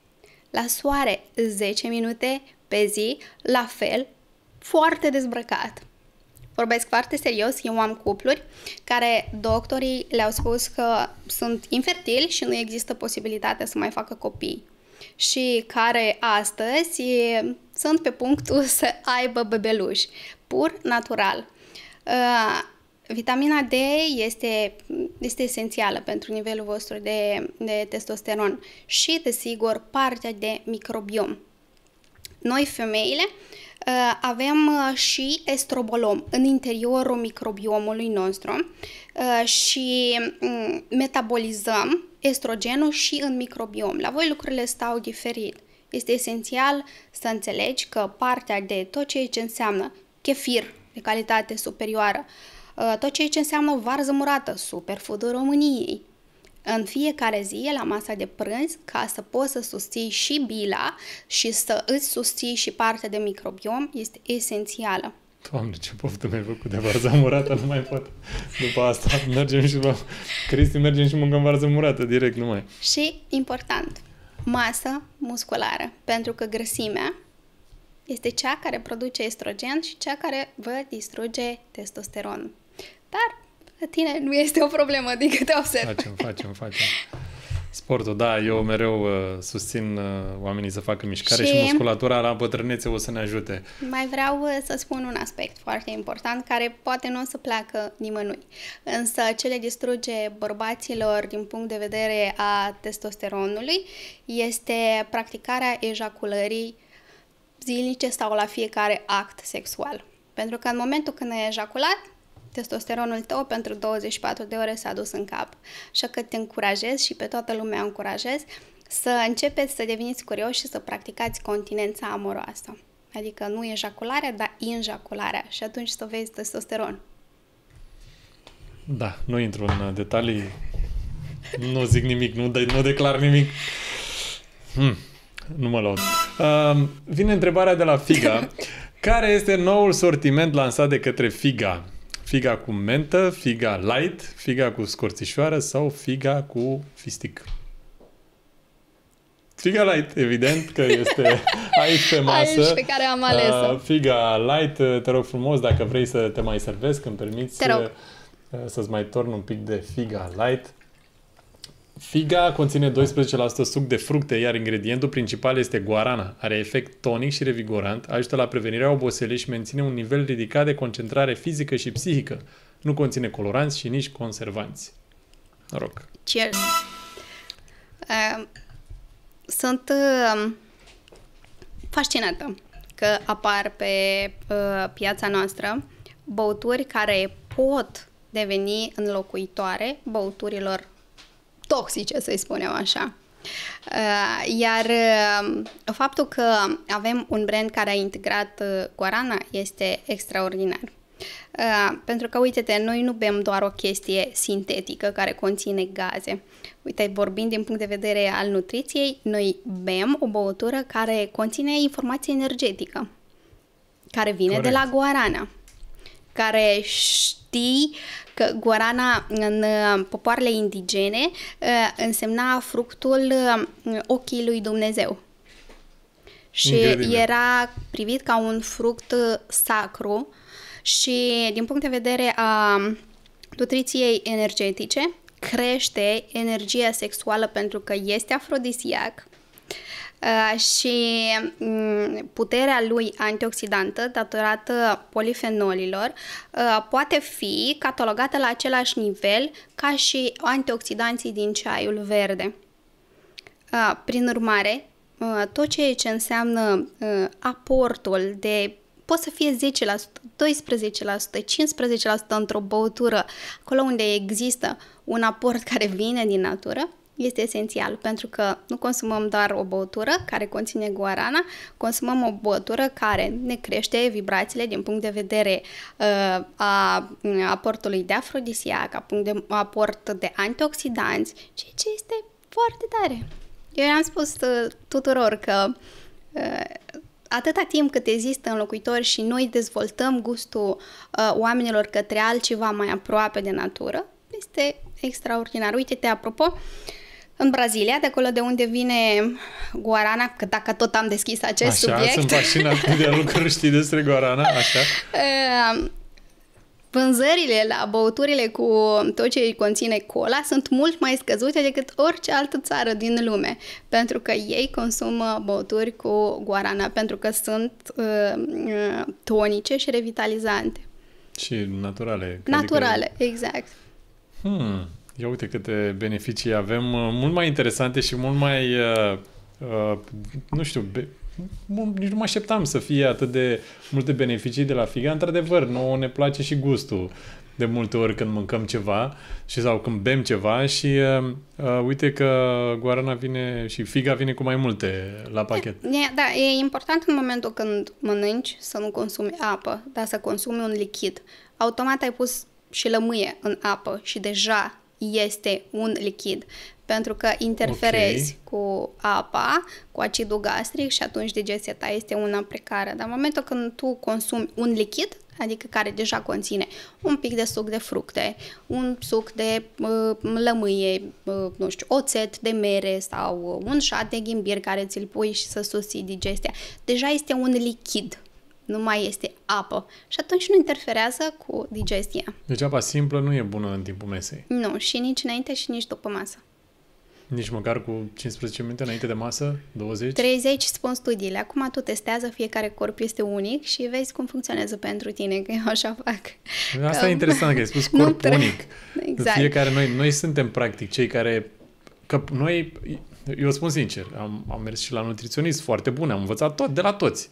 La soare, zece minute pe zi, la fel, foarte dezbrăcat. Vorbesc foarte serios, eu am cupluri care doctorii le-au spus că sunt infertili și nu există posibilitatea să mai facă copii. Și care astăzi e, sunt pe punctul să aibă bebeluși, pur natural. Uh, vitamina D este, este esențială pentru nivelul vostru de, de testosteron și, desigur, partea de microbiom. Noi, femeile, uh, avem uh, și estrobolom în interiorul microbiomului nostru uh, și um, metabolizăm estrogenul și în microbiom. La voi lucrurile stau diferit. Este esențial să înțelegi că partea de tot ceea ce înseamnă chefir de calitate superioară, tot ceea ce înseamnă varză murată, superfood-ul României, în fiecare zi la masa de prânz, ca să poți să susții și bila și să îți susții și partea de microbiom, este esențială. Doamne, ce poftă mi-ai făcut de varză murată, nu mai pot. După asta mergem și la Cristi, mergem și mâncăm varză murată, direct, nu mai. Și, important, masă musculară, pentru că grăsimea este cea care produce estrogen și cea care vă distruge testosteron. Dar la tine nu este o problemă, din câte observ. Facem, facem, facem. Sportul, da, eu mereu uh, susțin uh, oamenii să facă mișcare și, și musculatura la bătrânețe o să ne ajute. Mai vreau uh, să spun un aspect foarte important care poate nu o să pleacă nimănui. Însă ce le distruge bărbaților din punct de vedere a testosteronului este practicarea ejaculării zilnice sau la fiecare act sexual. Pentru că în momentul când ai ejaculat, testosteronul tău pentru douăzeci și patru de ore s-a dus în cap. Așa că te încurajez și pe toată lumea încurajez să începeți să deveniți curioși și să practicați continența amoroasă. Adică nu ejacularea, dar injacularea. Și atunci să vezi testosteron. Da, nu intru în detalii. Nu zic nimic, nu, de, nu declar nimic. Hmm. Nu mă laud. Uh, vine întrebarea de la Figa. Care este noul sortiment lansat de către Figa? Figa cu mentă, Figa light, Figa cu scorțișoară sau Figa cu fistic? Figa light, evident că este aici pe masă. Aici pe care am ales-o. Uh, Figa light, te rog frumos, dacă vrei să te mai servesc, îmi permiți uh, să-ți mai torn un pic de Figa light. Figa conține doisprezece la sută suc de fructe, iar ingredientul principal este guarana. Are efect tonic și revigorant, ajută la prevenirea oboselii și menține un nivel ridicat de concentrare fizică și psihică. Nu conține coloranți și nici conservanți. Noroc! Cheers! Uh, sunt uh, fascinată că apar pe uh, piața noastră băuturi care pot deveni înlocuitoare băuturilor toxice, să-i spunem așa. Iar faptul că avem un brand care a integrat guarana este extraordinar. Pentru că, uite-te, noi nu bem doar o chestie sintetică care conține gaze. Uite, vorbind din punct de vedere al nutriției, noi bem o băutură care conține informație energetică, care vine Corect. de la guarana, care știi că guarana în popoarele indigene însemna fructul ochii lui Dumnezeu. Și Incredibil. Era privit ca un fruct sacru și din punct de vedere a nutriției energetice crește energia sexuală pentru că este afrodisiac. Uh, și um, puterea lui antioxidantă, datorată polifenolilor, uh, poate fi catalogată la același nivel ca și antioxidanții din ceaiul verde. Uh, prin urmare, uh, tot ceea ce înseamnă uh, aportul de, poate să fie zece la sută, doisprezece la sută, cincisprezece la sută într-o băutură, acolo unde există un aport care vine din natură, este esențial, pentru că nu consumăm doar o băutură care conține guarana, consumăm o băutură care ne crește vibrațiile din punct de vedere uh, a aportului de afrodisiac, a punct de aport de antioxidanți, ceea ce este foarte tare. Eu am spus uh, tuturor că uh, atâta timp cât există înlocuitori și noi dezvoltăm gustul uh, oamenilor către altceva mai aproape de natură, este extraordinar. Uite-te, apropo, în Brazilia, de acolo de unde vine guarana, că dacă tot am deschis acest așa, subiect... Așa, sunt fascinat de lucruri știi despre guarana, așa. Uh, Vânzările la băuturile cu tot ce conține cola sunt mult mai scăzute decât orice altă țară din lume, pentru că ei consumă băuturi cu guarana, pentru că sunt uh, tonice și revitalizante. Și naturale. Naturale, adică... exact. Hmm. Ia uite câte beneficii avem, mult mai interesante și mult mai, uh, uh, nu știu, be- nici nu mă așteptam să fie atât de multe beneficii de la figa. Într-adevăr, nouă ne place și gustul de multe ori când mâncăm ceva și sau când bem ceva și uh, uh, uite că guarana vine și figa vine cu mai multe la pachet. E, da, e important în momentul când mănânci să nu consumi apă, dar să consumi un lichid. Automat ai pus și lămâie în apă și deja este un lichid, pentru că interferezi okay. cu apa, cu acidul gastric și atunci digestia ta este una precară. Dar în momentul când tu consumi un lichid, adică care deja conține un pic de suc de fructe, un suc de uh, lămâie, uh, nu știu, oțet de mere sau un șat de ghimbir care ți-l pui și să susții digestia, deja este un lichid. Nu mai este apă. Și atunci nu interferează cu digestia. Deci apa simplă nu e bună în timpul mesei. Nu, și nici înainte și nici după masă. Nici măcar cu cincisprezece minute înainte de masă? douăzeci? treizeci spun studiile. Acum tu testează, fiecare corp este unic și vezi cum funcționează pentru tine, că eu așa fac. Asta că... e interesant, că ai spus corp tre- unic. Exact. Fiecare, noi, noi suntem practic cei care... Că noi, eu spun sincer, am, am mers și la nutriționist foarte bun, am învățat tot, de la toți.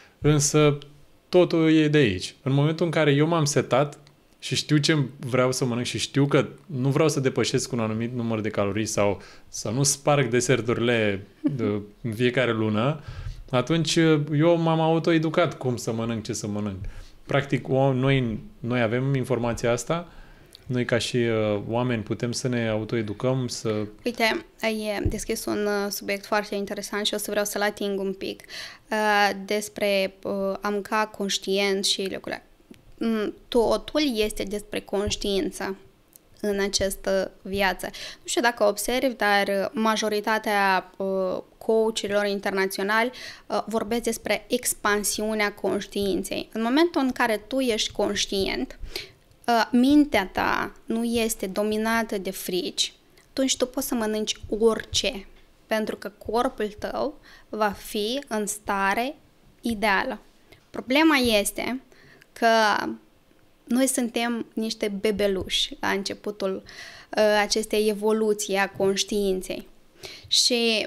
Însă totul e de aici. În momentul în care eu m-am setat și știu ce vreau să mănânc și știu că nu vreau să depășesc un anumit număr de calorii sau să nu sparg deserturile de în fiecare lună, atunci eu m-am autoeducat cum să mănânc, ce să mănânc. Practic, noi, noi avem informația asta. Noi ca și uh, oameni putem să ne autoeducăm, să... Uite, ai deschis un uh, subiect foarte interesant și o să vreau să-l ating un pic uh, despre uh, a mânca conștient și lucrurile. Mm, totul este despre conștiință în această viață. Nu știu dacă observi, dar majoritatea uh, coachilor internaționali uh, vorbesc despre expansiunea conștiinței. În momentul în care tu ești conștient, Uh, mintea ta nu este dominată de frici, atunci tu poți să mănânci orice, pentru că corpul tău va fi în stare ideală. Problema este că noi suntem niște bebeluși la începutul uh, acestei evoluții a conștiinței. Și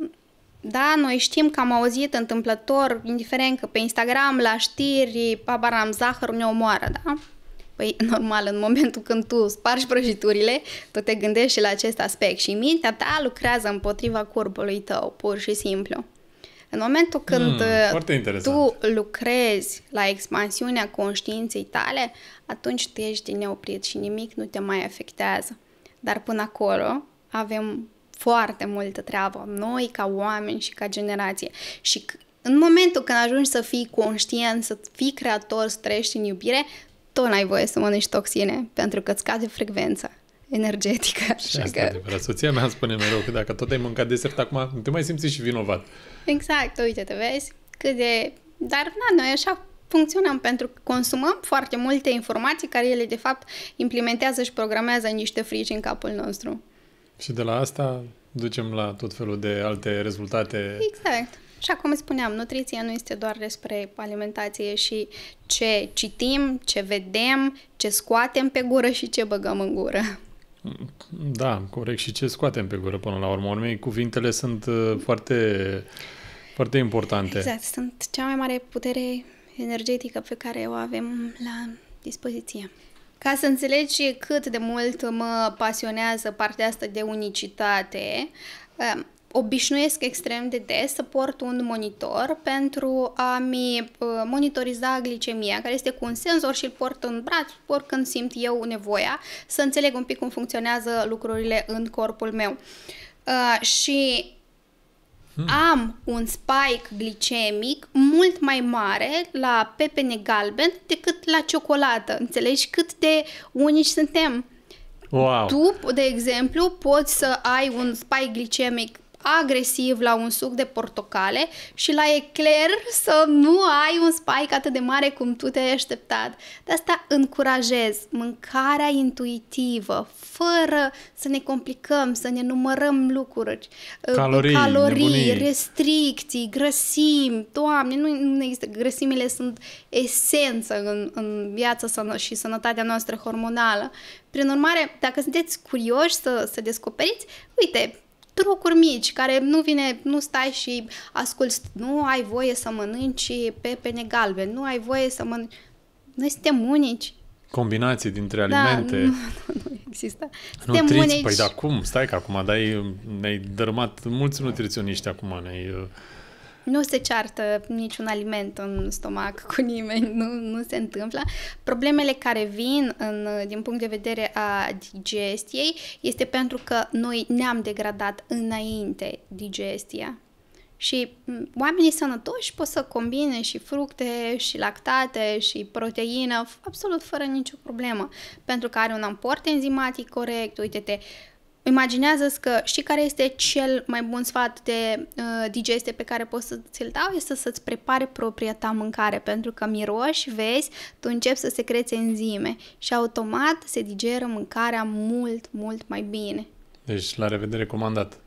da, noi știm că am auzit întâmplător, indiferent că pe Instagram, la știri, pabaram, zahărul ne omoară, da? Păi, normal, în momentul când tu spargi prăjiturile, tu te gândești și la acest aspect și mintea ta lucrează împotriva corpului tău, pur și simplu. În momentul când mm, tu lucrezi la expansiunea conștiinței tale, atunci tu ești neoprit și nimic nu te mai afectează. Dar până acolo avem foarte multă treabă, noi ca oameni și ca generație. Și în momentul când ajungi să fii conștient, să fii creator, să trăiești în iubire, tot n-ai voie să mănânci toxine, pentru că îți scade frecvența energetică. Și asta că... adevărat. Soția mea îmi spune mereu că dacă tot ai mâncat desert acum, nu te mai simți și vinovat. Exact, uite, te vezi cât de... Dar, na, noi așa funcționăm, pentru că consumăm foarte multe informații care ele, de fapt, implementează și programează niște frici în capul nostru. Și de la asta ducem la tot felul de alte rezultate. Exact. Și cum spuneam, nutriția nu este doar despre alimentație și ce citim, ce vedem, ce scoatem pe gură și ce băgăm în gură. Da, corect. Și ce scoatem pe gură până la urmă? Urmei, cuvintele sunt uh, foarte, foarte importante. Exact, sunt cea mai mare putere energetică pe care o avem la dispoziție. Ca să înțelegi cât de mult mă pasionează partea asta de unicitate, obișnuiesc extrem de des să port un monitor pentru a-mi monitoriza glicemia, care este cu un senzor și îl port în braț, oricând simt eu nevoia, să înțeleg un pic cum funcționează lucrurile în corpul meu. Uh, și hmm. am un spike glicemic mult mai mare la pepene galben decât la ciocolată. Înțelegi cât de unici suntem? Wow. Tu, de exemplu, poți să ai un spike glicemic agresiv la un suc de portocale și la ecler să nu ai un spike atât de mare cum tu te-ai așteptat. De asta încurajez mâncarea intuitivă, fără să ne complicăm, să ne numărăm lucruri, calorii, calorii restricții, grăsimi. Doamne, nu, nu există. Grăsimile sunt esență în, în viața sănă- și sănătatea noastră hormonală. Prin urmare, dacă sunteți curioși să, să descoperiți, uite, trucuri mici, care nu vine, nu stai și asculți, nu ai voie să mănânci pepene galben, nu ai voie să mănânci... Noi suntem unici. Combinații dintre da, alimente. Nu, nu, nu există. Suntem Nutriți, unici. păi da, cum? Stai că acum dai, ne-ai dărâmat mulți nutriționiști acum, ne-ai... Nu se ceartă niciun aliment în stomac cu nimeni, nu, nu se întâmplă. Problemele care vin în, din punct de vedere a digestiei este pentru că noi ne-am degradat înainte digestia. Și oamenii sănătoși pot să combine și fructe, și lactate, și proteină, absolut fără nicio problemă, pentru că are un aport enzimatic corect. Uite-te, imaginează-ți că știi care este cel mai bun sfat de uh, digestie pe care poți să ți-l dau? Este să-ți prepare propria ta mâncare, pentru că miroși, vezi, tu începi să secreți enzime și automat se digeră mâncarea mult, mult mai bine. Deci, la revedere comandat.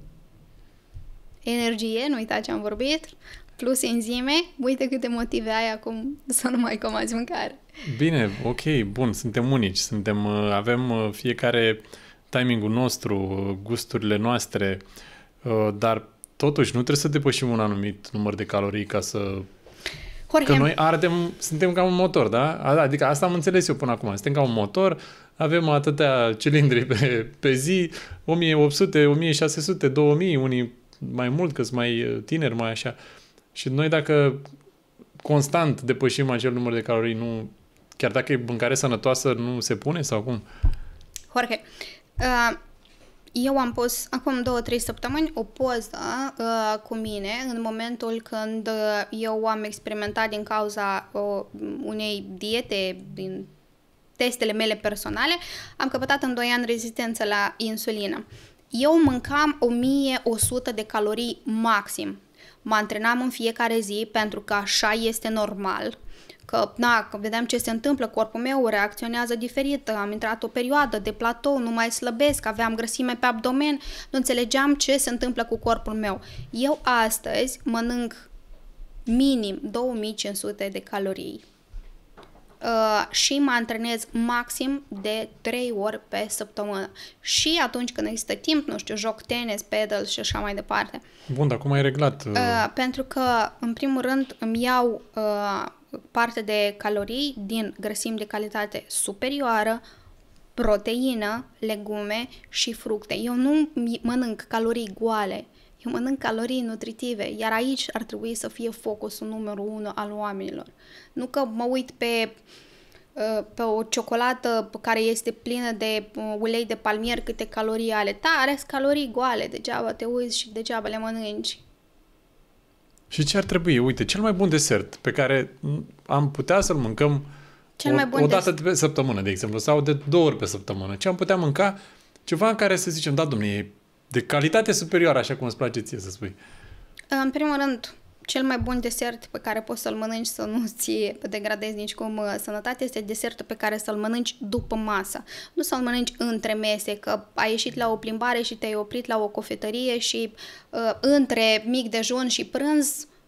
Energie, nu uita ce am vorbit, plus enzime, uite câte motive ai acum să nu mai comanzi mâncare. Bine, ok, bun, suntem unici, suntem, avem fiecare timingul nostru, gusturile noastre, dar totuși nu trebuie să depășim un anumit număr de calorii ca să... Jorge. Că noi ardem, suntem ca un motor, da? Adică asta am înțeles eu până acum. Suntem ca un motor, avem atâtea cilindri pe, pe zi, o mie opt sute, o mie șase sute, două mii, unii mai mult, că sunt mai tineri, mai așa. Și noi dacă constant depășim acel număr de calorii, nu, chiar dacă e mâncare sănătoasă, nu se pune sau cum? Jorge, uh, eu am pus acum două, trei săptămâni o poză uh, cu mine în momentul când uh, eu am experimentat din cauza uh, unei diete, din testele mele personale, am căpătat în doi ani rezistență la insulină. Eu mâncam o mie o sută de calorii maxim. Mă antrenam în fiecare zi pentru că așa este normal. Că, na, că vedeam ce se întâmplă, corpul meu reacționează diferit, am intrat o perioadă de platou, nu mai slăbesc, aveam grăsime pe abdomen, nu înțelegeam ce se întâmplă cu corpul meu. Eu astăzi mănânc minim două mii cinci sute de calorii uh, și mă antrenez maxim de trei ori pe săptămână. Și atunci când există timp, nu știu, joc tenis, pedal și așa mai departe. Bun, dar cum ai reglat? Uh... Uh, pentru că, în primul rând, îmi iau uh, parte de calorii din grăsimi de calitate superioară, proteină, legume și fructe. Eu nu mănânc calorii goale, eu mănânc calorii nutritive, iar aici ar trebui să fie focusul numărul unu al oamenilor. Nu că mă uit pe, pe o ciocolată care este plină de ulei de palmier, câte calorii ale. Da, are calorii goale, degeaba te uiți și degeaba le mănânci. Și ce ar trebui? Uite, cel mai bun desert pe care am putea să-l mâncăm cel o, mai bun o dată desert. pe săptămână, de exemplu, sau de două ori pe săptămână. Ce am putea mânca? Ceva în care să zicem, da, domnule, e de calitate superioară, așa cum îți place ție să spui. În primul rând, cel mai bun desert pe care poți să-l mănânci să nu ți degradezi nicicum sănătatea este desertul pe care să-l mănânci după masă. Nu să-l mănânci între mese, că ai ieșit la o plimbare și te-ai oprit la o cofetărie și uh, între mic dejun și prânz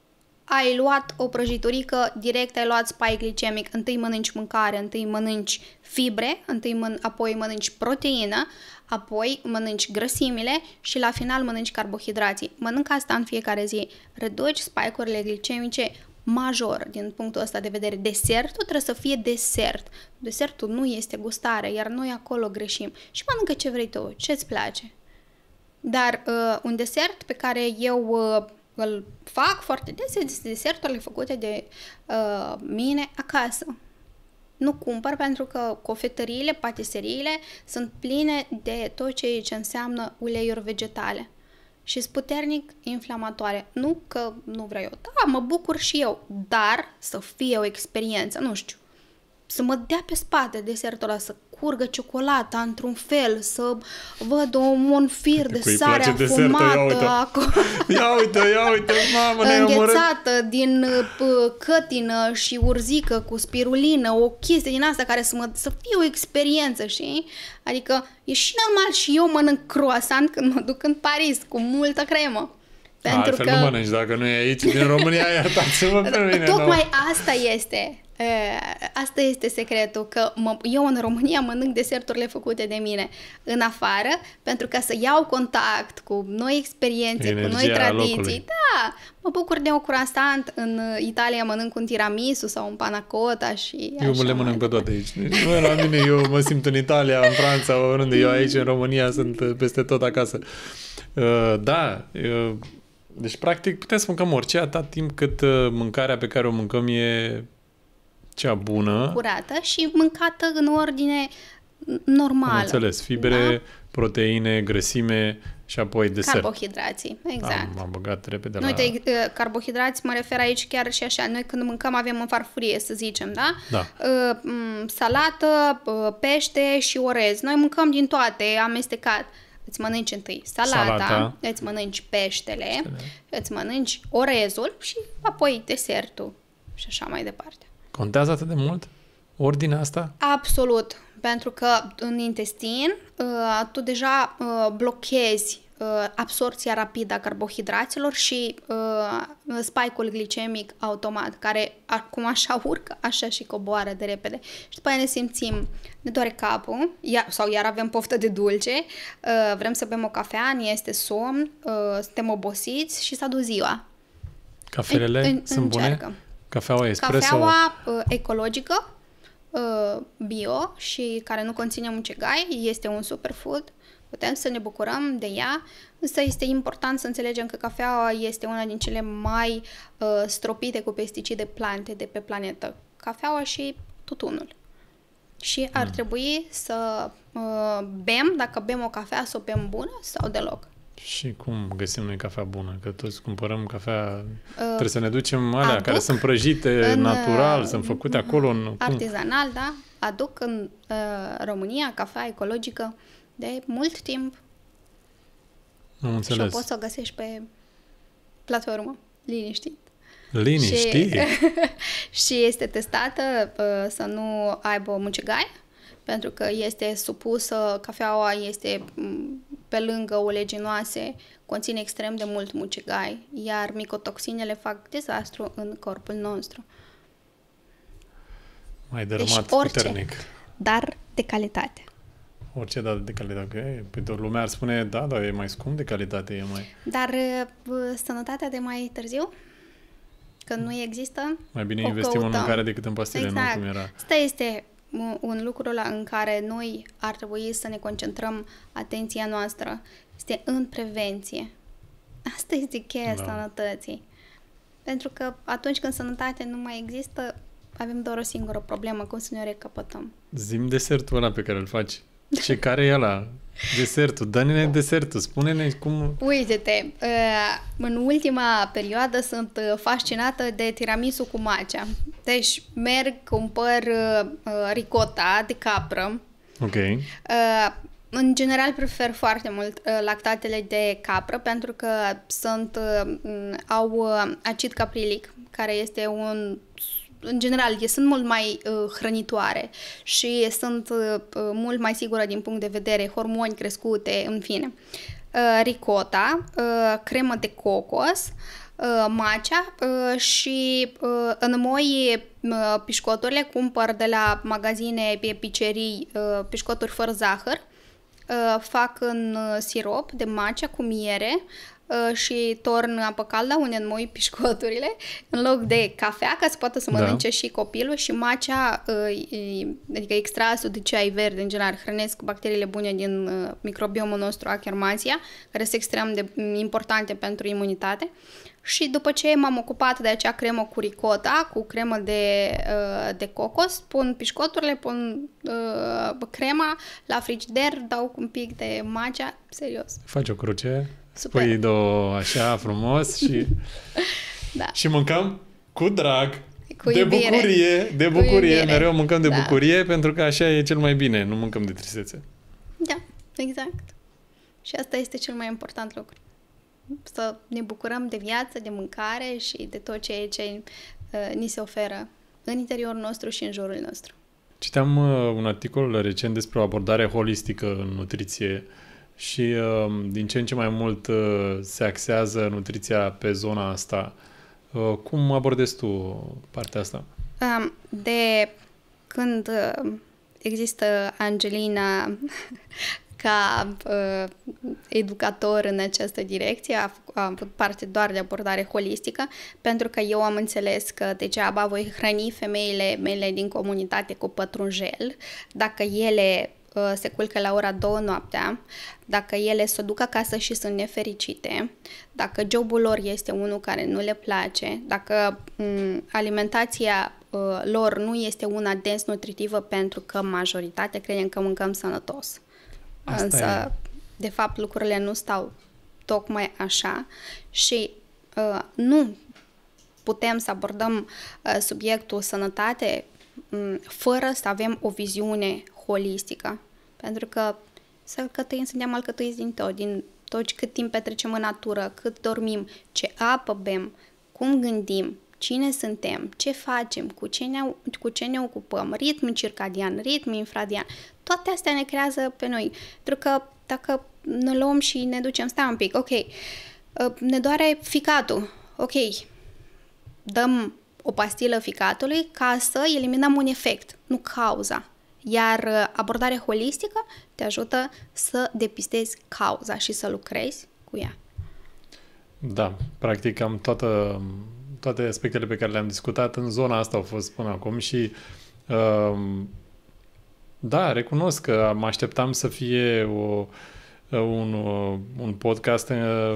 ai luat o prăjiturică, direct ai luat spike glicemic, întâi mănânci mâncare, întâi mănânci fibre, întâi mân- apoi mănânci proteină, apoi mănânci grăsimile și la final mănânci carbohidrații. Mănânc asta în fiecare zi. Reduci spike-urile glicemice major din punctul ăsta de vedere. Desertul trebuie să fie desert. Desertul nu este gustare, iar noi acolo greșim. Și mănâncă ce vrei tu, ce-ți place. Dar uh, un desert pe care eu uh, îl fac foarte des este deserturile făcute de uh, mine acasă. Nu cumpăr pentru că cofetăriile, patiseriile sunt pline de tot ce, ce înseamnă uleiuri vegetale și sunt puternic inflamatoare. Nu că nu vreau eu, da, mă bucur și eu, dar să fie o experiență, nu știu, să mă dea pe spate desertul ăla, să curgă ciocolata într-un fel, să văd un, un fir de sare afumată acolo. Ia uite, ia uite, mamă, ne-ai omorât. Înghețată din uh, cătină și urzică cu spirulină, o chestie din asta care să, mă, să fie o experiență, știi? Adică e și normal și eu mănânc croissant când mă duc în Paris cu multă cremă. Pentru altfel că... nu mănânci, dacă nu e aici, din România, iertați-mă pe mine. Tocmai nu. asta este. Asta este secretul, că mă, eu în România mănânc deserturile făcute de mine în afară, pentru ca să iau contact cu noi experiențe, energia cu noi tradiții. Locului. Da, mă bucur de un croissant, în Italia mănânc un tiramisu sau un panna cotta și eu așa le mănânc pe toate aici. Nu la mine, eu mă simt în Italia, în Franța, oriunde. Eu aici în România sunt peste tot acasă. Da, deci practic putem să mâncăm orice atât timp cât mâncarea pe care o mâncăm e cea bună. Curată și mâncată în ordine normală. Am înțeles. Fibre, da? Proteine, grăsime și apoi desert. Carbohidrații, exact. Am, m-am băgat repede la... Uite, carbohidrați mă refer aici chiar și așa. Noi când mâncăm avem în farfurie, să zicem, da? Da. Salată, pește și orez. Noi mâncăm din toate, amestecat. Îți mănânci întâi salata, Salata. îți mănânci peștele, peștele, îți mănânci orezul și apoi desertul și așa mai departe. Contează atât de mult ordinea asta? Absolut, pentru că în intestin uh, tu deja uh, blochezi uh, absorpția rapidă a carbohidraților și uh, spike-ul glicemic automat, care acum așa urcă, așa și coboară de repede. Și după aia ne simțim, ne doare capul, iar, sau iar avem poftă de dulce, uh, vrem să bem o cafea, ne este somn, uh, suntem obosiți și s-a dus ziua. Cafelele în, în, sunt încearcă. Bune? Cafeaua espresso? Cafeaua uh, ecologică, uh, bio și care nu conține mucegai, este un superfood. Putem să ne bucurăm de ea, însă este important să înțelegem că cafeaua este una din cele mai uh, stropite cu pesticide plante de pe planetă. Cafeaua și tutunul. Și ar mm. trebui să uh, bem, dacă bem o cafea, să o bem bună sau deloc. Și cum găsim noi cafea bună? Că toți cumpărăm cafea... Uh, trebuie să ne ducem alea care sunt prăjite în, natural, sunt făcute acolo. În, artizanal, cum? Da. Aduc în uh, România cafea ecologică de mult timp. Am înțeles. Și o poți să o găsești pe platformă, liniștit. Liniștit? Și, și este testată uh, să nu aibă mucegai, pentru că este supusă, cafeaua este pe lângă oleginoase, conține extrem de mult mucegai, iar micotoxinele fac dezastru în corpul nostru. Mai dărâmat deci orice, puternic. Dar de calitate. Orice, dar de calitate. Păi toată lumea ar spune, da, dar e mai scump de calitate, e mai... Dar sănătatea de mai târziu? Că nu există? Mai bine investim căutăm. În mâncare decât în pastile, exact. Nu cum era. Asta este un lucru la, în care noi ar trebui să ne concentrăm atenția noastră. Este în prevenție. Asta este cheia da. Sănătății. Pentru că atunci când sănătatea nu mai există, avem doar o singură problemă, cum să ne recapătăm. Zi-mi desertul ăla pe care îl faci. Și care e ăla? Desertul. Dă-ne desertul. Spune-ne cum... Uite-te, în ultima perioadă sunt fascinată de tiramisu cu matcha. Deci merg, cumpăr ricotta de capră. Ok. În general prefer foarte mult lactatele de capră pentru că sunt, au acid caprilic, care este un... în general, sunt mult mai uh, hrănitoare și sunt uh, mult mai sigură din punct de vedere hormoni crescute, în fine. uh, ricota, uh, cremă de cocos, uh, matcha uh, și uh, înmoi uh, pișcoturile, cumpăr de la magazine, pe picerii, uh, pișcoturi fără zahăr, uh, fac în uh, sirop de matcha cu miere și torn apă caldă unde înmoi pișcoturile în loc de cafea, ca să poată să mănânce da. și copilul, și matcha, adică extrasul de ceai verde în general, hrănesc bacteriile bune din microbiomul nostru Akkermansia, care sunt extrem de importante pentru imunitate. Și după ce m-am ocupat de acea cremă cu ricota, cu cremă de, de cocos, pun pișcoturile, pun uh, crema la frigider, dau un pic de matcha, serios. Faci o cruce? Super. Spui două așa frumos și, da. și mâncăm cu drag, cu de iubire. bucurie, de bucurie, iubire. mereu mâncăm de da. bucurie, pentru că așa e cel mai bine, nu mâncăm de tristețe. Da, exact. Și asta este cel mai important lucru. Să ne bucurăm de viață, de mâncare și de tot ceea ce uh, ni se oferă în interiorul nostru și în jurul nostru. Citeam uh, un articol recent despre o abordare holistică în nutriție. Și uh, din ce în ce mai mult uh, se axează nutriția pe zona asta. Uh, cum abordezi tu partea asta? Um, de când uh, există Angelina ca uh, educator în această direcție, a, a avut parte doar de abordare holistică, pentru că eu am înțeles că degeaba voi hrăni femeile mele din comunitate cu pătrunjel dacă ele se culcă la ora două noaptea, dacă ele se duc acasă și sunt nefericite, dacă jobul lor este unul care nu le place, dacă m- alimentația uh, lor nu este una dens nutritivă, pentru că majoritatea credem că mâncăm sănătos. Asta Însă, e. de fapt, lucrurile nu stau tocmai așa și uh, nu putem să abordăm uh, subiectul sănătate m- fără să avem o viziune holistică, pentru că să alcătuim, suntem alcătuiți din tot, din tot cât timp petrecem în natură, cât dormim, ce apă bem, cum gândim, cine suntem, ce facem, cu ce ne, cu ce ne ocupăm, ritmul circadian, ritmul infradian, toate astea ne creează pe noi. Pentru că dacă ne luăm și ne ducem, stai un pic, ok, ne doare ficatul, ok, dăm o pastilă ficatului ca să eliminăm un efect, nu cauza. Iar abordarea holistică te ajută să depistezi cauza și să lucrezi cu ea. Da, practic am toată, toate aspectele pe care le-am discutat în zona asta au fost până acum și uh, da, recunosc că mă așteptam să fie o, un, un podcast uh,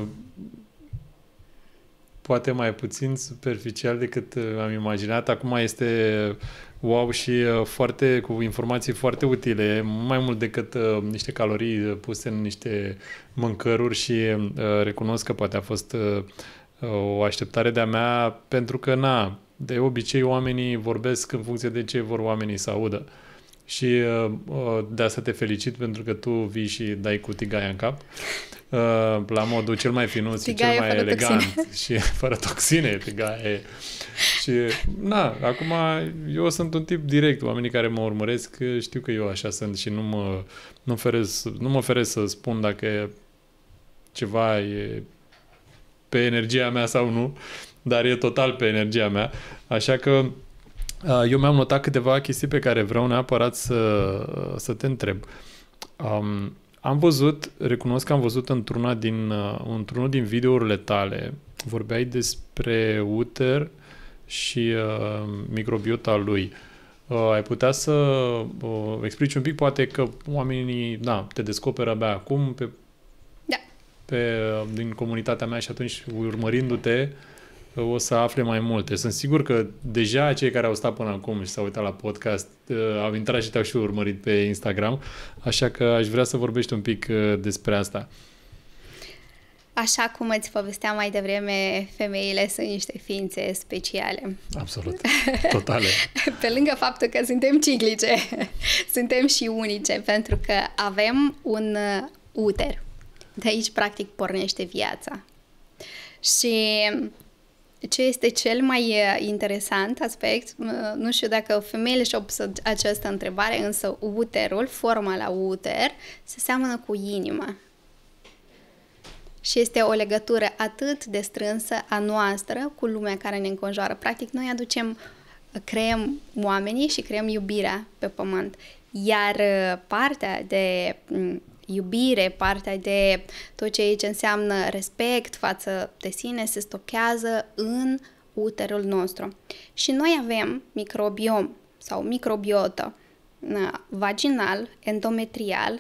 poate mai puțin superficial decât am imaginat. Acum este wow și uh, foarte, cu informații foarte utile, mai mult decât uh, niște calorii puse în niște mâncăruri și uh, recunosc că poate a fost uh, o așteptare de-a mea, pentru că, na, de obicei oamenii vorbesc în funcție de ce vor oamenii să audă. Și uh, de asta te felicit, pentru că tu vii și dai cu tigaia în cap. Uh, la modul cel mai finuț și cel mai elegant toxine. Și fără toxine, tigaie. Și, na, acum eu sunt un tip direct. Oamenii care mă urmăresc știu că eu așa sunt și nu mă, nu ferez, nu mă ferez să spun dacă ceva e pe energia mea sau nu, dar e total pe energia mea. Așa că eu mi-am notat câteva chestii pe care vreau neapărat să, să te întreb. Um, am văzut, recunosc că am văzut într-una din, uh, într-unul din videourile tale, vorbeai despre uter și uh, microbiota lui. Uh, ai putea să uh, explici un pic, poate că oamenii, da, te descoperă abia acum pe, da. pe, din comunitatea mea și atunci, urmărindu-te, o să afle mai multe. Sunt sigur că deja cei care au stat până acum și s-au uitat la podcast au intrat și te-au și urmărit pe Instagram, așa că aș vrea să vorbești un pic despre asta. Așa cum îți povesteam mai devreme, femeile sunt niște ființe speciale. Absolut. Totale. Pe lângă faptul că suntem ciclice, suntem și unice, pentru că avem un uter. De aici, practic, pornește viața. Și ce este cel mai interesant aspect, nu știu dacă femeile și-au pus această întrebare, însă uterul, forma la uter, se seamănă cu inima. Și este o legătură atât de strânsă a noastră cu lumea care ne înconjoară. Practic, noi aducem, creăm oamenii și creăm iubirea pe pământ. Iar partea de iubire, partea de tot ce înseamnă respect față de sine se stochează în uterul nostru. Și noi avem microbiom sau microbiotă vaginal, endometrial,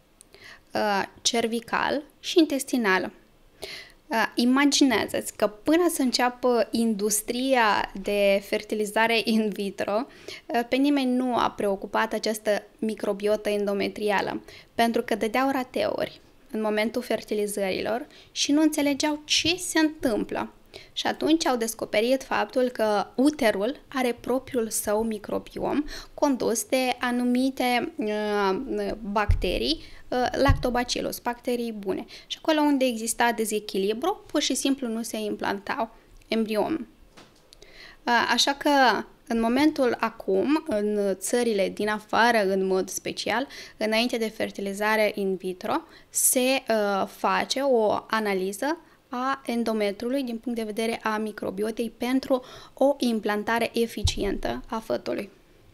cervical și intestinal. Imaginează-ți că până să înceapă industria de fertilizare in vitro, pe nimeni nu a preocupat această microbiotă endometrială, pentru că dădeau rateuri în momentul fertilizărilor și nu înțelegeau ce se întâmplă. Și atunci au descoperit faptul că uterul are propriul său microbiom condus de anumite uh, bacterii, uh, lactobacillus, bacterii bune. Și acolo unde exista dezechilibru, pur și simplu nu se implantau embrion. Uh, așa că în momentul acum, în țările din afară, în mod special, înainte de fertilizare in vitro, se uh, face o analiză a endometrului din punct de vedere a microbiotei pentru o implantare eficientă a fătului.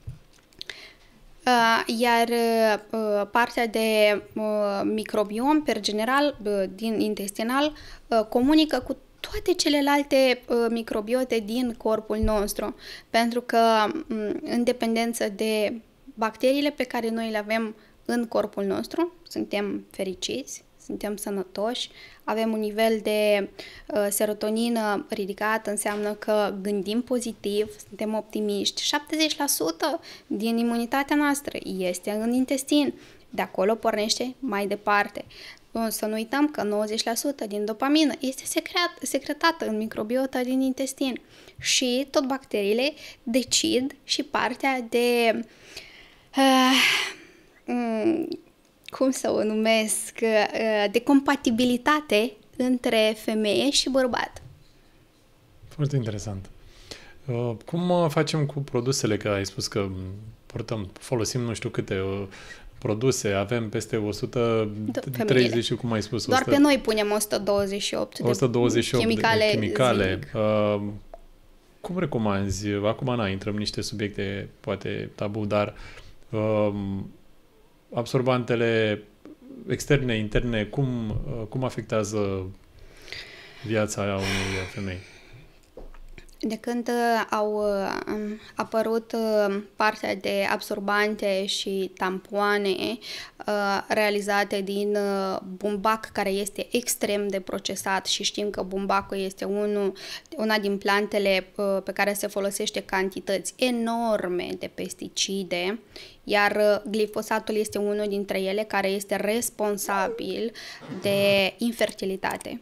Iar partea de microbiom, per general, din intestinal, comunică cu toate celelalte microbiote din corpul nostru, pentru că în dependență de bacteriile pe care noi le avem în corpul nostru, suntem fericiți, suntem sănătoși, avem un nivel de uh, serotonină ridicat, înseamnă că gândim pozitiv, suntem optimiști. șaptezeci la sută din imunitatea noastră este în intestin. De acolo pornește mai departe. Să nu uităm că nouăzeci la sută din dopamină este secret, secretată în microbiota din intestin. Și tot bacteriile decid și partea de... Uh, um, cum să o numesc, de compatibilitate între femeie și bărbat. Foarte interesant. Cum facem cu produsele? Că ai spus că purtăm, folosim nu știu câte produse, avem peste o sută treizeci, cum ai spus. Doar o sută... pe noi punem o sută douăzeci și opt, o sută douăzeci și opt de chimicale. De chimicale. Uh, cum recomanzi? Acum, na, intrăm în niște subiecte poate tabu, dar uh, absorbantele externe, interne, cum, cum afectează viața unei femei? De când au apărut partea de absorbante și tampoane realizate din bumbac, care este extrem de procesat, și știm că bumbacul este unul, una din plantele pe care se folosește cantități enorme de pesticide, iar glifosatul este unul dintre ele care este responsabil de infertilitate.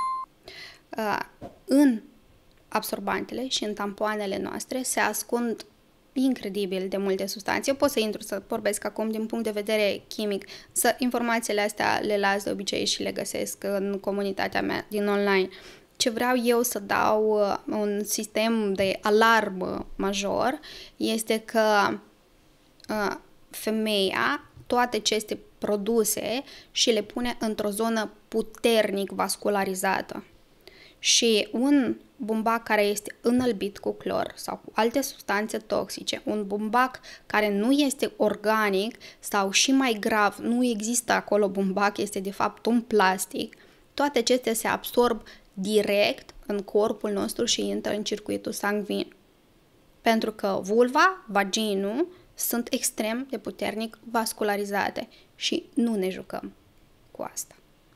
În absorbantele și în tampoanele noastre se ascund incredibil de multe substanțe. Eu pot să intru să vorbesc acum din punct de vedere chimic, să informațiile astea le las de obicei și le găsesc în comunitatea mea din online. Ce vreau eu să dau un sistem de alarmă major este că uh, femeia toate aceste produse și le pune într-o zonă puternic vascularizată. Și un bumbac care este înălbit cu clor sau cu alte substanțe toxice, un bumbac care nu este organic sau și mai grav, nu există acolo bumbac, este de fapt un plastic, toate acestea se absorb direct în corpul nostru și intră în circuitul sanguin. Pentru că vulva, vaginul sunt extrem de puternic vascularizate și nu ne jucăm cu asta.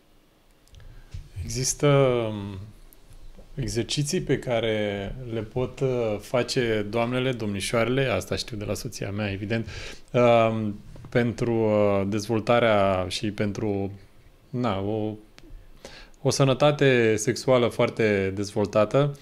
Există exerciții pe care le pot face doamnele, domnișoarele, asta știu de la soția mea, evident, pentru dezvoltarea și pentru na, o, o sănătate sexuală foarte dezvoltată.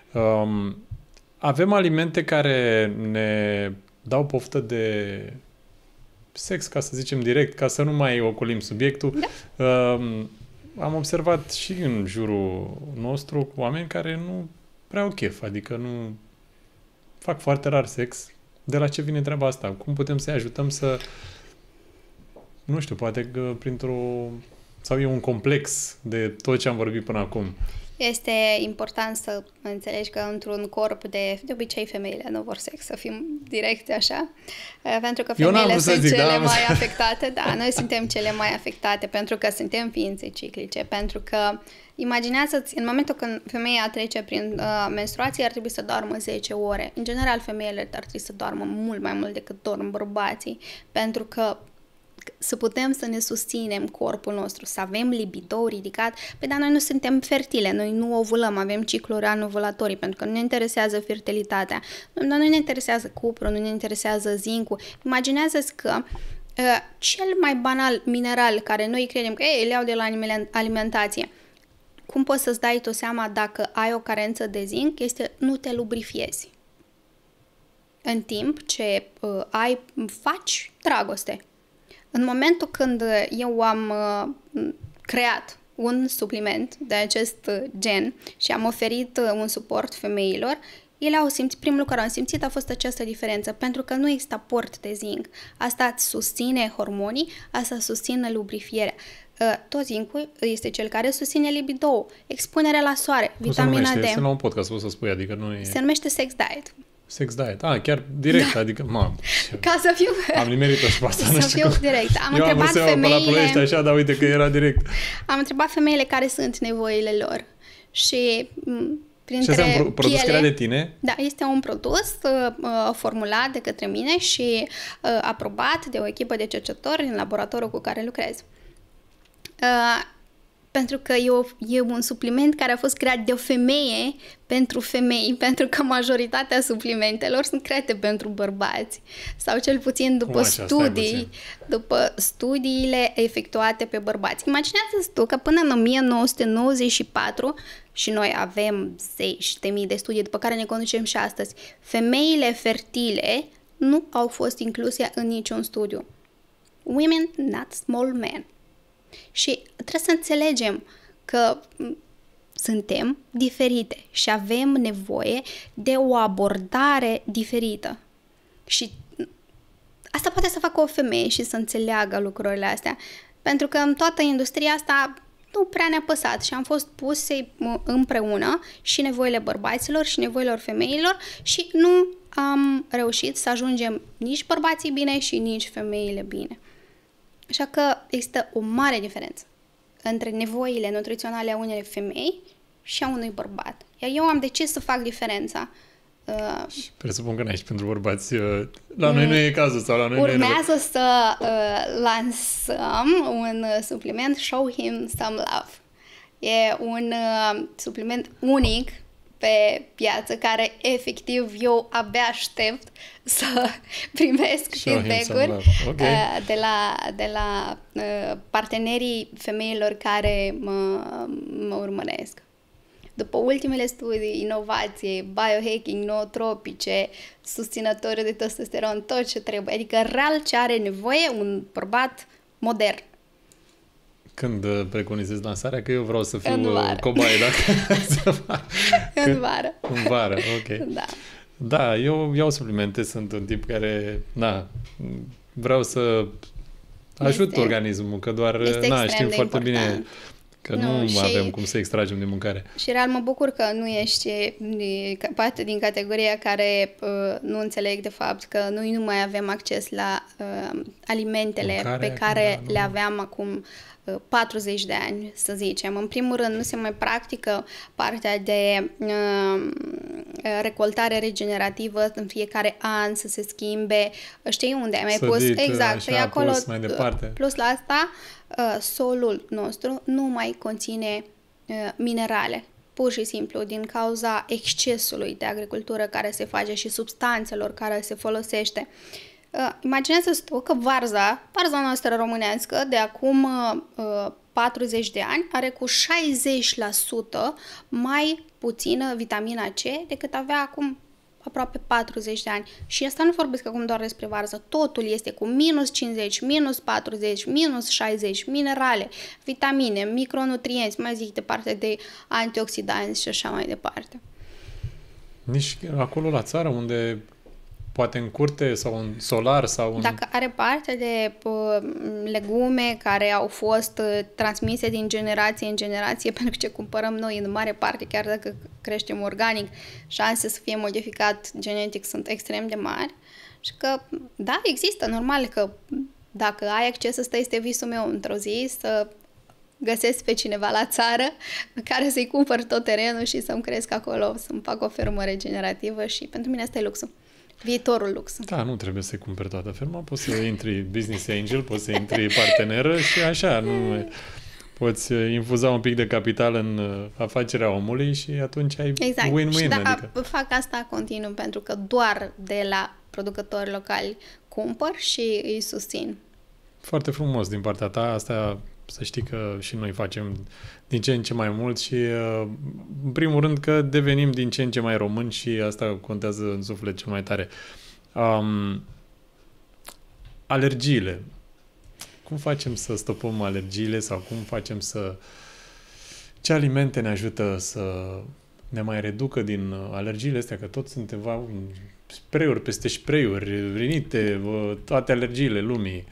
Avem alimente care ne dau poftă de sex, ca să zicem direct, ca să nu mai ocolim subiectul. Da. Am observat și în jurul nostru oameni care nu prea au chef, adică nu fac foarte rar sex. De la ce vine treaba asta? Cum putem să-i ajutăm să, nu știu, poate că printr-o Sau e un complex de tot ce am vorbit până acum? Este important să înțelegi că într-un corp de, de obicei femeile nu vor sex, să fim directe așa, pentru că femeile sunt zic, cele da, mai să... afectate, da, noi suntem cele mai afectate pentru că suntem ființe ciclice, pentru că imaginează-ți, în momentul când femeia trece prin uh, menstruație, ar trebui să doarmă zece ore. În general, femeile ar trebui să doarmă mult mai mult decât dorm bărbații, pentru că să putem să ne susținem corpul nostru, să avem libido ridicat. Păi, dar noi nu suntem fertile, noi nu ovulăm, avem cicluri anovulatorii, pentru că nu ne interesează fertilitatea, nu, nu ne interesează cuprul, nu ne interesează zincul. Imaginează-ți că uh, cel mai banal mineral care noi credem că ei, le iau de la alimentație, cum poți să-ți dai tu seama dacă ai o carență de zinc? Este nu te lubrifiezi. În timp ce uh, ai, faci dragoste. În momentul când eu am uh, creat un supliment de acest gen și am oferit uh, un suport femeilor, ele au simțit, primul lucru care au simțit a fost această diferență, pentru că nu există aport de zinc. Asta îți susține hormonii, asta susține lubrifierea. Uh, tot zincul este cel care susține libido, expunerea la soare, cum vitamina se numește? D. Este la un podcast, o să spui, adică nu e... Se numește sex diet. Sex diet. Ah, chiar direct, da. Adică, mamă. Ca să fiu... Am nimerit-o și pe asta, nu să știu fiu direct. Am Eu întrebat am femeile... la așa, dar uite că era direct. Am întrebat femeile care sunt nevoile lor. Și printre și asta un produs piele, creat de tine? Da, este un produs uh, formulat de către mine și uh, aprobat de o echipă de cercetători în laboratorul cu care lucrez. Uh, pentru că e, o, e un supliment care a fost creat de o femeie pentru femei, pentru că majoritatea suplimentelor sunt create pentru bărbați. Sau cel puțin după studii, după studiile efectuate pe bărbați. Imaginează-ți tu că până în o mie nouă sute nouăzeci și patru, și noi avem zeci de mii de studii după care ne conducem și astăzi, femeile fertile nu au fost incluse în niciun studiu. Women, not small men. Și trebuie să înțelegem că suntem diferite și avem nevoie de o abordare diferită. Și asta poate să facă o femeie și să înțeleagă lucrurile astea. Pentru că în toată industria asta nu prea ne-a păsat și am fost puse împreună și nevoile bărbaților și nevoilor femeilor și nu am reușit să ajungem nici bărbații bine și nici femeile bine. Așa că există o mare diferență între nevoile nutriționale a unei femei și a unui bărbat. Iar eu am decis să fac diferența. Uh, Presupun că n-ai și pentru bărbați. Uh, la noi mm, nu e cazul sau la noi urmează nu e să uh, lansăm un uh, supliment Show Him Some Love. E un uh, supliment unic pe piață, care efectiv eu abia aștept să primesc feedback-uri okay. uh, de la, de la uh, partenerii femeilor care mă, mă urmăresc. După ultimele studii, inovație, biohacking, nootropice, susținători de testosteron, tot ce trebuie, adică real ce are nevoie un bărbat modern. Când preconizezi lansarea? Că eu vreau să fiu cobaie, dacă... În vară. În vară, ok. Da. Da, eu iau suplimente, sunt un tip care, na, vreau să ajut este, organismul, că doar, na, știm foarte important. bine că nu, nu avem cum să extragem din mâncare. Și real mă bucur că nu ești parte din categoria care uh, nu înțeleg de fapt că noi nu mai avem acces la uh, alimentele mâncare, pe care da, le aveam acum patruzeci de ani, să zicem. În primul rând, nu se mai practică partea de uh, recoltare regenerativă în fiecare an, să se schimbe. Știi unde ai mai Sădit, pus? Exact. Așa, acolo, pus mai departe. Plus la asta, uh, solul nostru nu mai conține uh, minerale. Pur și simplu, din cauza excesului de agricultură care se face și substanțelor care se folosește. Uh, imaginează-ți tu că varza, varza noastră românească de acum uh, patruzeci de ani are cu șaizeci la sută mai puțină vitamina C decât avea acum aproape patruzeci de ani. Și asta nu vorbesc acum doar despre varză. Totul este cu minus cincizeci, minus patruzeci, minus șaizeci, minerale, vitamine, micronutrienți, mai zic de parte de antioxidanți și așa mai departe. Nici acolo la țară unde poate în curte sau în solar sau în... Dacă are parte de uh, legume care au fost uh, transmise din generație în generație, pentru că ce cumpărăm noi în mare parte, chiar dacă creștem organic, șanse să fie modificat genetic sunt extrem de mari. Și că, da, există, normal că dacă ai acces, ăsta este visul meu într-o zi, să găsesc pe cineva la țară care să-i cumpăr tot terenul și să-mi cresc acolo, să-mi fac o fermă regenerativă și pentru mine asta e luxul. Viitorul lux. Da, nu trebuie să-i cumperi toată ferma, poți să intri business angel, poți să intri parteneră și așa, nu poți infuza un pic de capital în afacerea omului și atunci ai exact. win-win. Și da, adică. fac asta continuu pentru că doar de la producători locali cumpăr și îi susțin. Foarte frumos din partea ta, asta să știi că și noi facem din ce în ce mai mult și în primul rând că devenim din ce în ce mai români și asta contează în suflet cel mai tare. Um, alergiile. Cum facem să stopăm alergiile sau cum facem să... Ce alimente ne ajută să ne mai reducă din alergiile astea? Că tot sunt spray-uri peste spray-uri, rinite, toate alergiile lumii.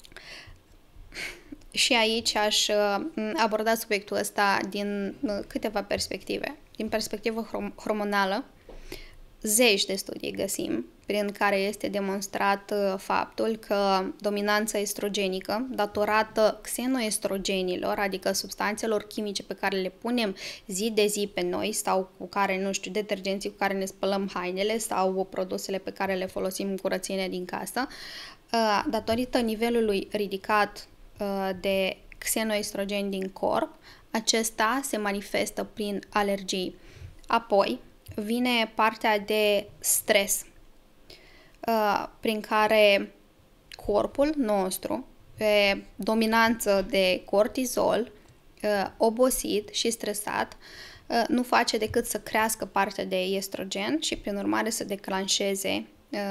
Și aici aș aborda subiectul ăsta din câteva perspective. Din perspectivă hormonală, zeci de studii găsim prin care este demonstrat faptul că dominanța estrogenică, datorată xenoestrogenilor, adică substanțelor chimice pe care le punem zi de zi pe noi sau cu care, nu știu, detergenții cu care ne spălăm hainele sau produsele pe care le folosim în curățenia din casă, datorită nivelului ridicat de xenoestrogeni din corp, acesta se manifestă prin alergii. Apoi vine partea de stres, prin care corpul nostru, pe dominanță de cortizol, obosit și stresat, nu face decât să crească partea de estrogen și prin urmare să declanșeze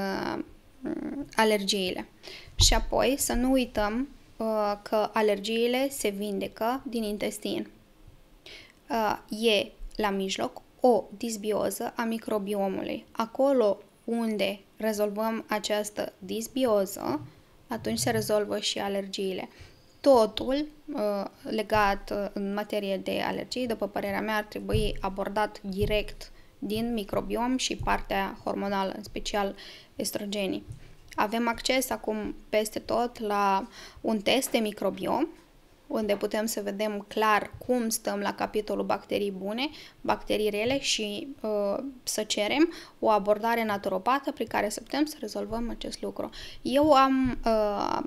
alergiile. Și apoi să nu uităm că alergiile se vindecă din intestin. E la mijloc o disbioză a microbiomului. Acolo unde rezolvăm această disbioză, atunci se rezolvă și alergiile. Totul legat în materie de alergii, după părerea mea, ar trebui abordat direct din microbiom și partea hormonală, în special estrogenii. Avem acces acum peste tot la un test de microbiom, unde putem să vedem clar cum stăm la capitolul bacterii bune, bacterii rele și uh, să cerem o abordare naturopată prin care să putem să rezolvăm acest lucru. Eu am uh,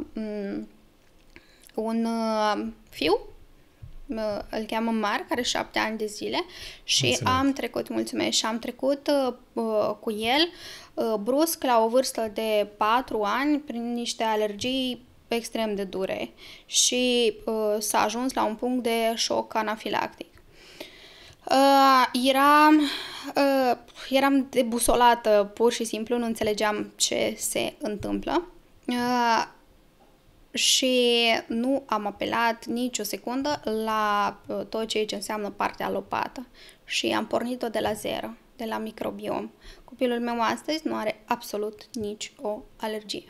un uh, fiu, uh, îl cheamă Mar, care are șapte ani de zile și mulțumesc. am trecut, mulțumesc, și am trecut uh, cu el uh, brusc la o vârstă de patru ani prin niște alergii extrem de dure și uh, s-a ajuns la un punct de șoc anafilactic. Uh, eram, uh, eram debusolată, pur și simplu, nu înțelegeam ce se întâmplă uh, și nu am apelat nicio secundă la uh, tot ceea ce înseamnă partea alopată și am pornit-o de la zero, de la microbiom. Copilul meu astăzi nu are absolut nici o alergie.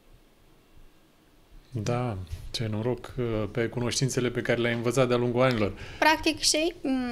Da, ce noroc pe cunoștințele pe care le-ai învățat de-a lungul anilor. Practic, și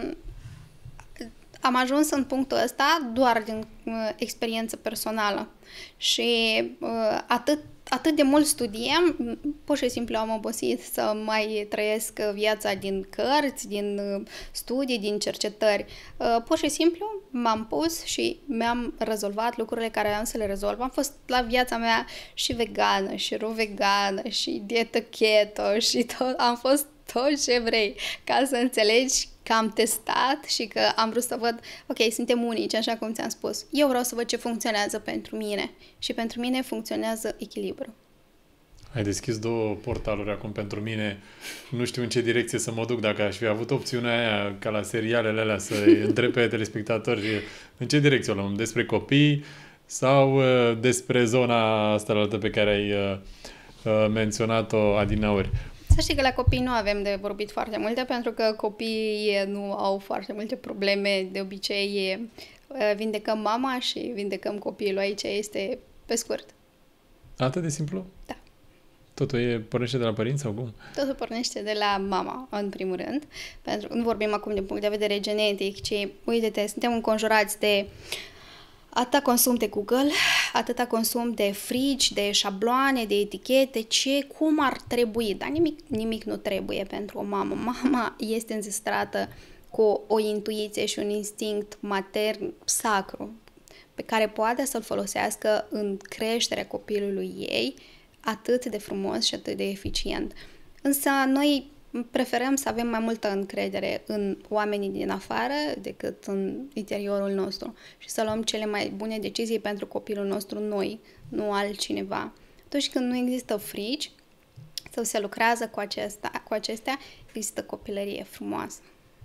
am ajuns în punctul ăsta doar din experiență personală și atât, atât de mult studiem, pur și simplu am obosit să mai trăiesc viața din cărți, din studii, din cercetări. Pur și simplu m-am pus și mi-am rezolvat lucrurile care am să le rezolv. Am fost la viața mea și vegană, și ro-vegană, și dietă keto, și tot. Am fost tot ce vrei, ca să înțelegi că am testat și că am vrut să văd, ok, suntem unici, așa cum ți-am spus. Eu vreau să văd ce funcționează pentru mine și pentru mine funcționează echilibru. Ai deschis două portaluri acum pentru mine. Nu știu în ce direcție să mă duc, dacă aș fi avut opțiunea aia, ca la serialele alea, să întreb pe telespectatori în ce direcție o luăm, despre copii sau uh, despre zona asta pe care ai uh, uh, menționat-o adineauri. Să știi că la copii nu avem de vorbit foarte multe, pentru că copiii nu au foarte multe probleme. De obicei vindecăm mama și vindecăm copilul. Aici este pe scurt. Atât de simplu? Da. Totul e, pornește de la părinți sau cum? Totul pornește de la mama, în primul rând, pentru că nu vorbim acum din punct de vedere genetic, ci, uite-te, suntem înconjurați de atâta consum de Google, atâta consum de frici, de șabloane, de etichete, ce, cum ar trebui, dar nimic, nimic nu trebuie pentru o mamă. Mama este înzestrată cu o intuiție și un instinct matern sacru, pe care poate să-l folosească în creșterea copilului ei, atât de frumos și atât de eficient. Însă noi preferăm să avem mai multă încredere în oamenii din afară decât în interiorul nostru și să luăm cele mai bune decizii pentru copilul nostru noi, nu altcineva. Atunci când nu există frici sau se lucrează cu, acesta, cu acestea, există copilărie frumoasă.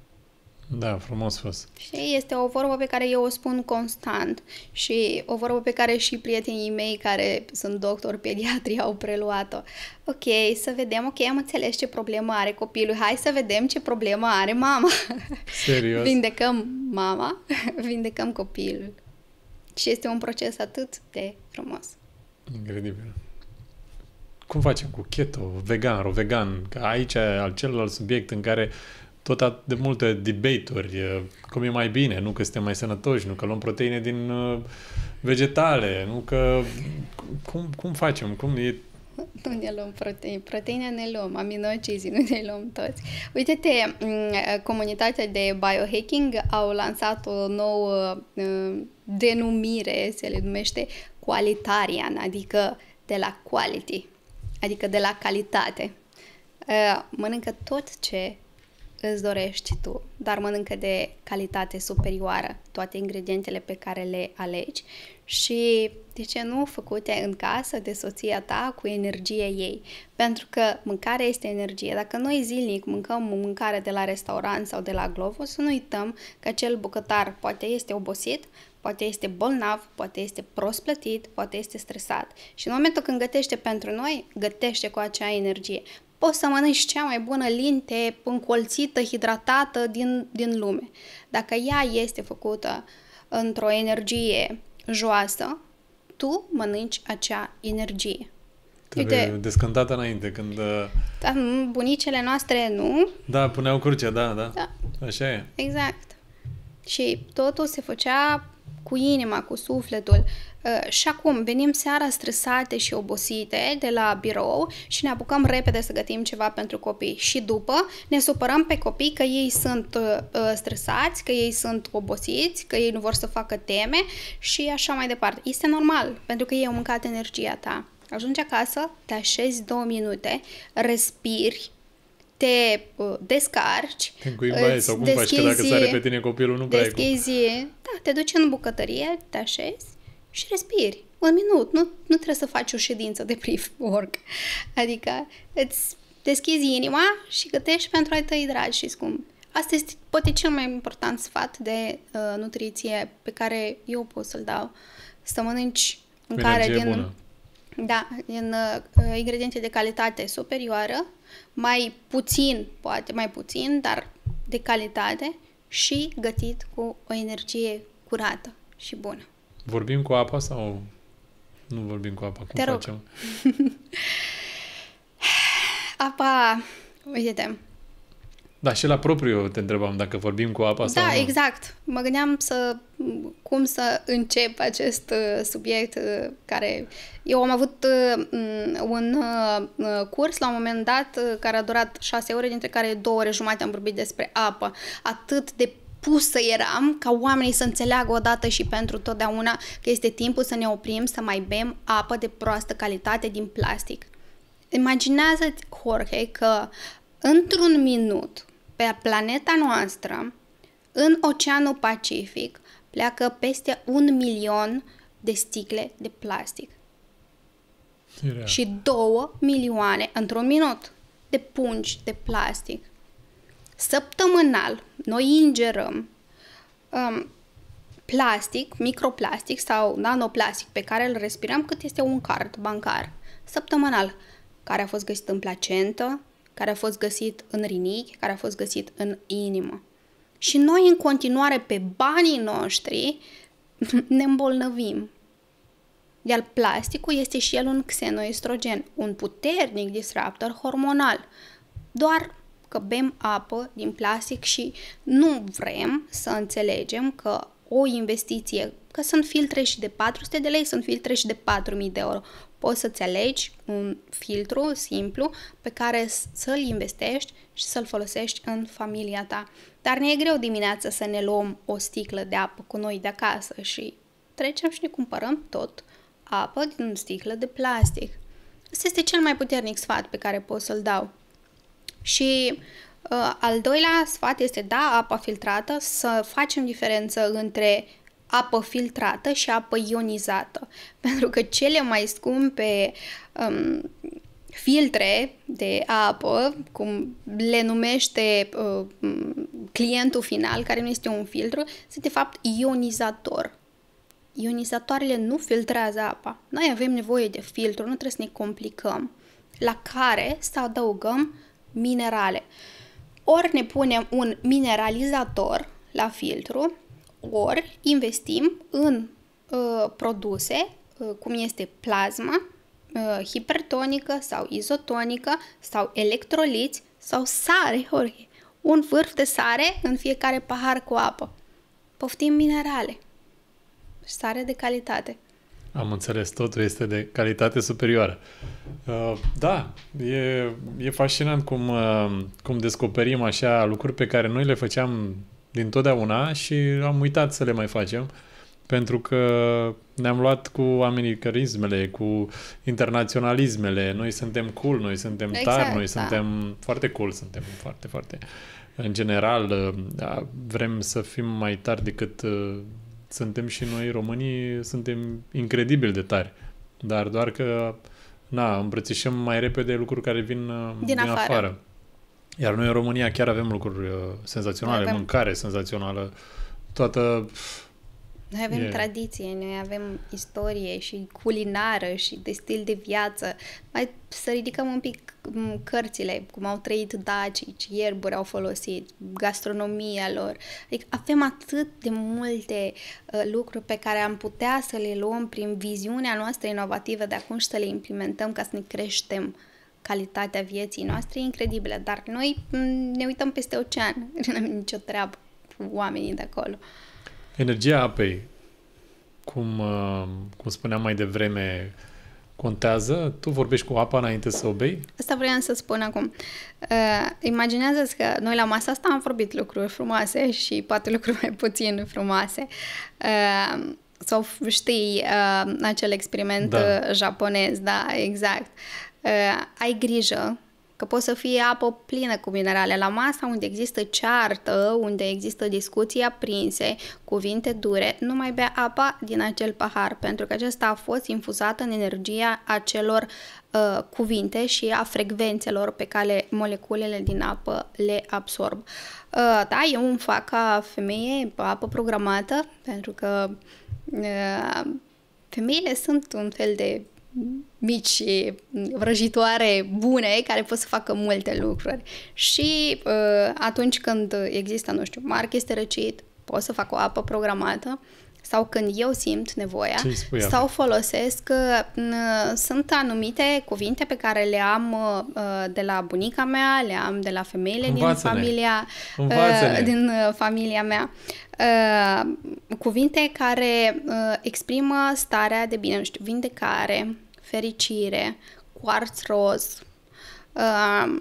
Da, frumos fost. Și este o vorbă pe care eu o spun constant și o vorbă pe care și prietenii mei care sunt doctori pediatri au preluat-o. Ok, să vedem, ok, am înțeles ce problemă are copilul, hai să vedem ce problemă are mama. Serios? Vindecăm mama, vindecăm copilul. Și este un proces atât de frumos. Incredibil. Cum facem cu keto, vegan, ro-vegan? Că aici e al celălalt subiect în care tot atât de multe debate-uri, cum e mai bine, nu că suntem mai sănătoși, nu că luăm proteine din uh, vegetale, nu că... Cum, cum facem? Cum e... Nu ne luăm proteine, proteine ne luăm, aminoacizi, nu ne luăm toți. Uite-te, comunitatea de biohacking au lansat o nouă uh, denumire, se le numește qualitarian, adică de la quality, adică de la calitate. Uh, mănâncă tot ce îți dorești tu, dar mănâncă de calitate superioară toate ingredientele pe care le alegi și, de ce nu, făcute în casă de soția ta cu energie ei. Pentru că mâncarea este energie. Dacă noi zilnic mâncăm mâncare de la restaurant sau de la Glovo, să nu uităm că acel bucătar poate este obosit, poate este bolnav, poate este prost plătit, poate este stresat. Și în momentul când gătește pentru noi, gătește cu acea energie. Poți să mănânci cea mai bună linte încolțită, hidratată din, din lume. Dacă ea este făcută într-o energie joasă, tu mănânci acea energie. Trebuie Uite, descântată înainte, când... Da, bunicele noastre nu. Da, puneau crucea, da, da, da. Așa e. Exact. Și totul se făcea cu inima, cu sufletul. Uh, și acum venim seara stresate și obosite de la birou și ne apucăm repede să gătim ceva pentru copii. Și după ne supărăm pe copii că ei sunt uh, stresați, că ei sunt obosiți, că ei nu vor să facă teme și așa mai departe. Este normal, pentru că ei au mâncat energia ta. Ajungi acasă, te așezi două minute, respiri, te uh, descarci, te încuimbai sau cum faci, că dacă sare pe tine copilul nu prea deschizi, da, te duci în bucătărie, te așezi și respiri. Un minut, nu, nu trebuie să faci o ședință de brief work. Adică îți deschizi inima și gătești pentru ai tăi dragi și scumpi. Asta este poate cel mai important sfat de uh, nutriție pe care eu pot să-l dau. Să mănânci mâncare din... Bună. Da, din uh, ingrediente de calitate superioară, mai puțin, poate mai puțin, dar de calitate și gătit cu o energie curată și bună. Vorbim cu apa sau nu vorbim cu apa? Cum Te rog. facem? Apa, uite-te. Da, și la propriu te întrebam dacă vorbim cu apa da, sau nu. Da, exact. Mă gândeam să, cum să încep acest uh, subiect uh, care... Eu am avut uh, un uh, curs la un moment dat uh, care a durat șase ore, dintre care două ore jumate am vorbit despre apă. Atât de pusă eram ca oamenii să înțeleagă odată și pentru totdeauna că este timpul să ne oprim, să mai bem apă de proastă calitate din plastic. Imaginează-ți, Jorge, că într-un minut pe planeta noastră, în Oceanul Pacific, pleacă peste un milion de sticle de plastic. Era. Și două milioane, într-un minut, de pungi de plastic. Săptămânal, noi ingerăm um, plastic, microplastic sau nanoplastic pe care îl respirăm cât este un card bancar. Săptămânal, care a fost găsit în placentă, care a fost găsit în rinichi, care a fost găsit în inimă. Și noi, în continuare, pe banii noștri, ne îmbolnăvim. Iar plasticul este și el un xenoestrogen, un puternic disruptor hormonal. Doar că bem apă din plastic și nu vrem să înțelegem că o investiție, că sunt filtre și de patru sute de lei, sunt filtre și de patru mii de euro. Poți să-ți alegi un filtru simplu pe care să-l investești și să-l folosești în familia ta. Dar ne e greu dimineața să ne luăm o sticlă de apă cu noi de acasă și trecem și ne cumpărăm tot apă din sticlă de plastic. Asta este cel mai puternic sfat pe care pot să-l dau. Și uh, al doilea sfat este, da, apa filtrată, să facem diferență între apă filtrată și apă ionizată. Pentru că cele mai scumpe um, filtre de apă, cum le numește uh, clientul final, care nu este un filtru, sunt de fapt ionizator. Ionizatoarele nu filtrează apa. Noi avem nevoie de filtru, nu trebuie să ne complicăm, la care să adăugăm minerale. Ori ne punem un mineralizator la filtru, ori investim în uh, produse, uh, cum este plasma, uh, hipertonică sau izotonică, sau electroliți, sau sare, Jorge. Un vârf de sare în fiecare pahar cu apă. Poftim minerale. Sare de calitate. Am înțeles, totul este de calitate superioară. Uh, da, e, e fascinant cum, uh, cum descoperim așa lucruri pe care noi le făceam dintotdeauna și am uitat să le mai facem, pentru că ne-am luat cu americanismele, cu internaționalismele. Noi suntem cool, noi suntem exact, tari, noi da. suntem foarte cool, suntem foarte, foarte... În general, da, vrem să fim mai tari decât uh, suntem și noi, românii, suntem incredibil de tari. Dar doar că, na, îmbrățișăm mai repede lucruri care vin din, din afară. afară. Iar noi în România chiar avem lucruri uh, senzaționale, avem... mâncare senzațională, toată... Noi avem e... tradiție, noi avem istorie și culinară și de stil de viață. Mai să ridicăm un pic cărțile, cum au trăit dacii, ce ierburi au folosit, gastronomia lor. Adică avem atât de multe uh, lucruri pe care am putea să le luăm prin viziunea noastră inovativă de acum și să le implementăm ca să ne creștem calitatea vieții noastre, incredibilă. Dar noi ne uităm peste ocean, nu avem nicio treabă cu oamenii de acolo. Energia apei, cum, cum spuneam mai devreme, contează? Tu vorbești cu apa înainte să o bei? Asta vreau să spun acum. Uh, imaginează-ți că noi la masa asta am vorbit lucruri frumoase și poate lucruri mai puțin frumoase. Uh, sau știi uh, acel experiment da. japonez, da, exact. Uh, ai grijă că poate să fie apă plină cu minerale. La masa unde există ceartă, unde există discuții aprinse, cuvinte dure, nu mai bea apa din acel pahar, pentru că acesta a fost infuzată în energia acelor uh, cuvinte și a frecvențelor pe care moleculele din apă le absorb. Uh, da, eu îmi fac ca femeie apă programată, pentru că uh, femeile sunt un fel de mici vrăjitoare bune care pot să facă multe lucruri. Și uh, atunci când există, nu știu, Marc este răcit, pot să fac o apă programată, sau când eu simt nevoia, sau folosesc, uh, sunt anumite cuvinte pe care le am uh, de la bunica mea, le am de la femeile Învață-ne. din familia Învață-ne. uh, din familia mea. Uh, cuvinte care uh, exprimă starea de bine, nu știu, vindecare, fericire, quartz roz, uh,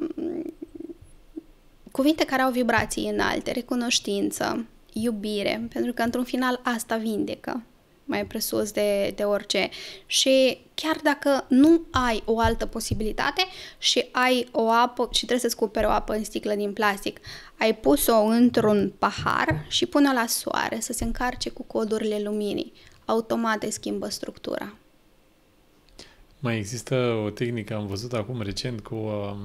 cuvinte care au vibrații înalte, recunoștință, iubire, pentru că într-un final asta vindecă, mai presus de, de orice. Și chiar dacă nu ai o altă posibilitate și ai o apă și trebuie să-ți cumperi o apă în sticlă din plastic, ai pus-o într-un pahar și pune-o la soare să se încarce cu codurile luminii. Automat îi schimbă structura. Mai există o tehnică, am văzut acum recent, cu um,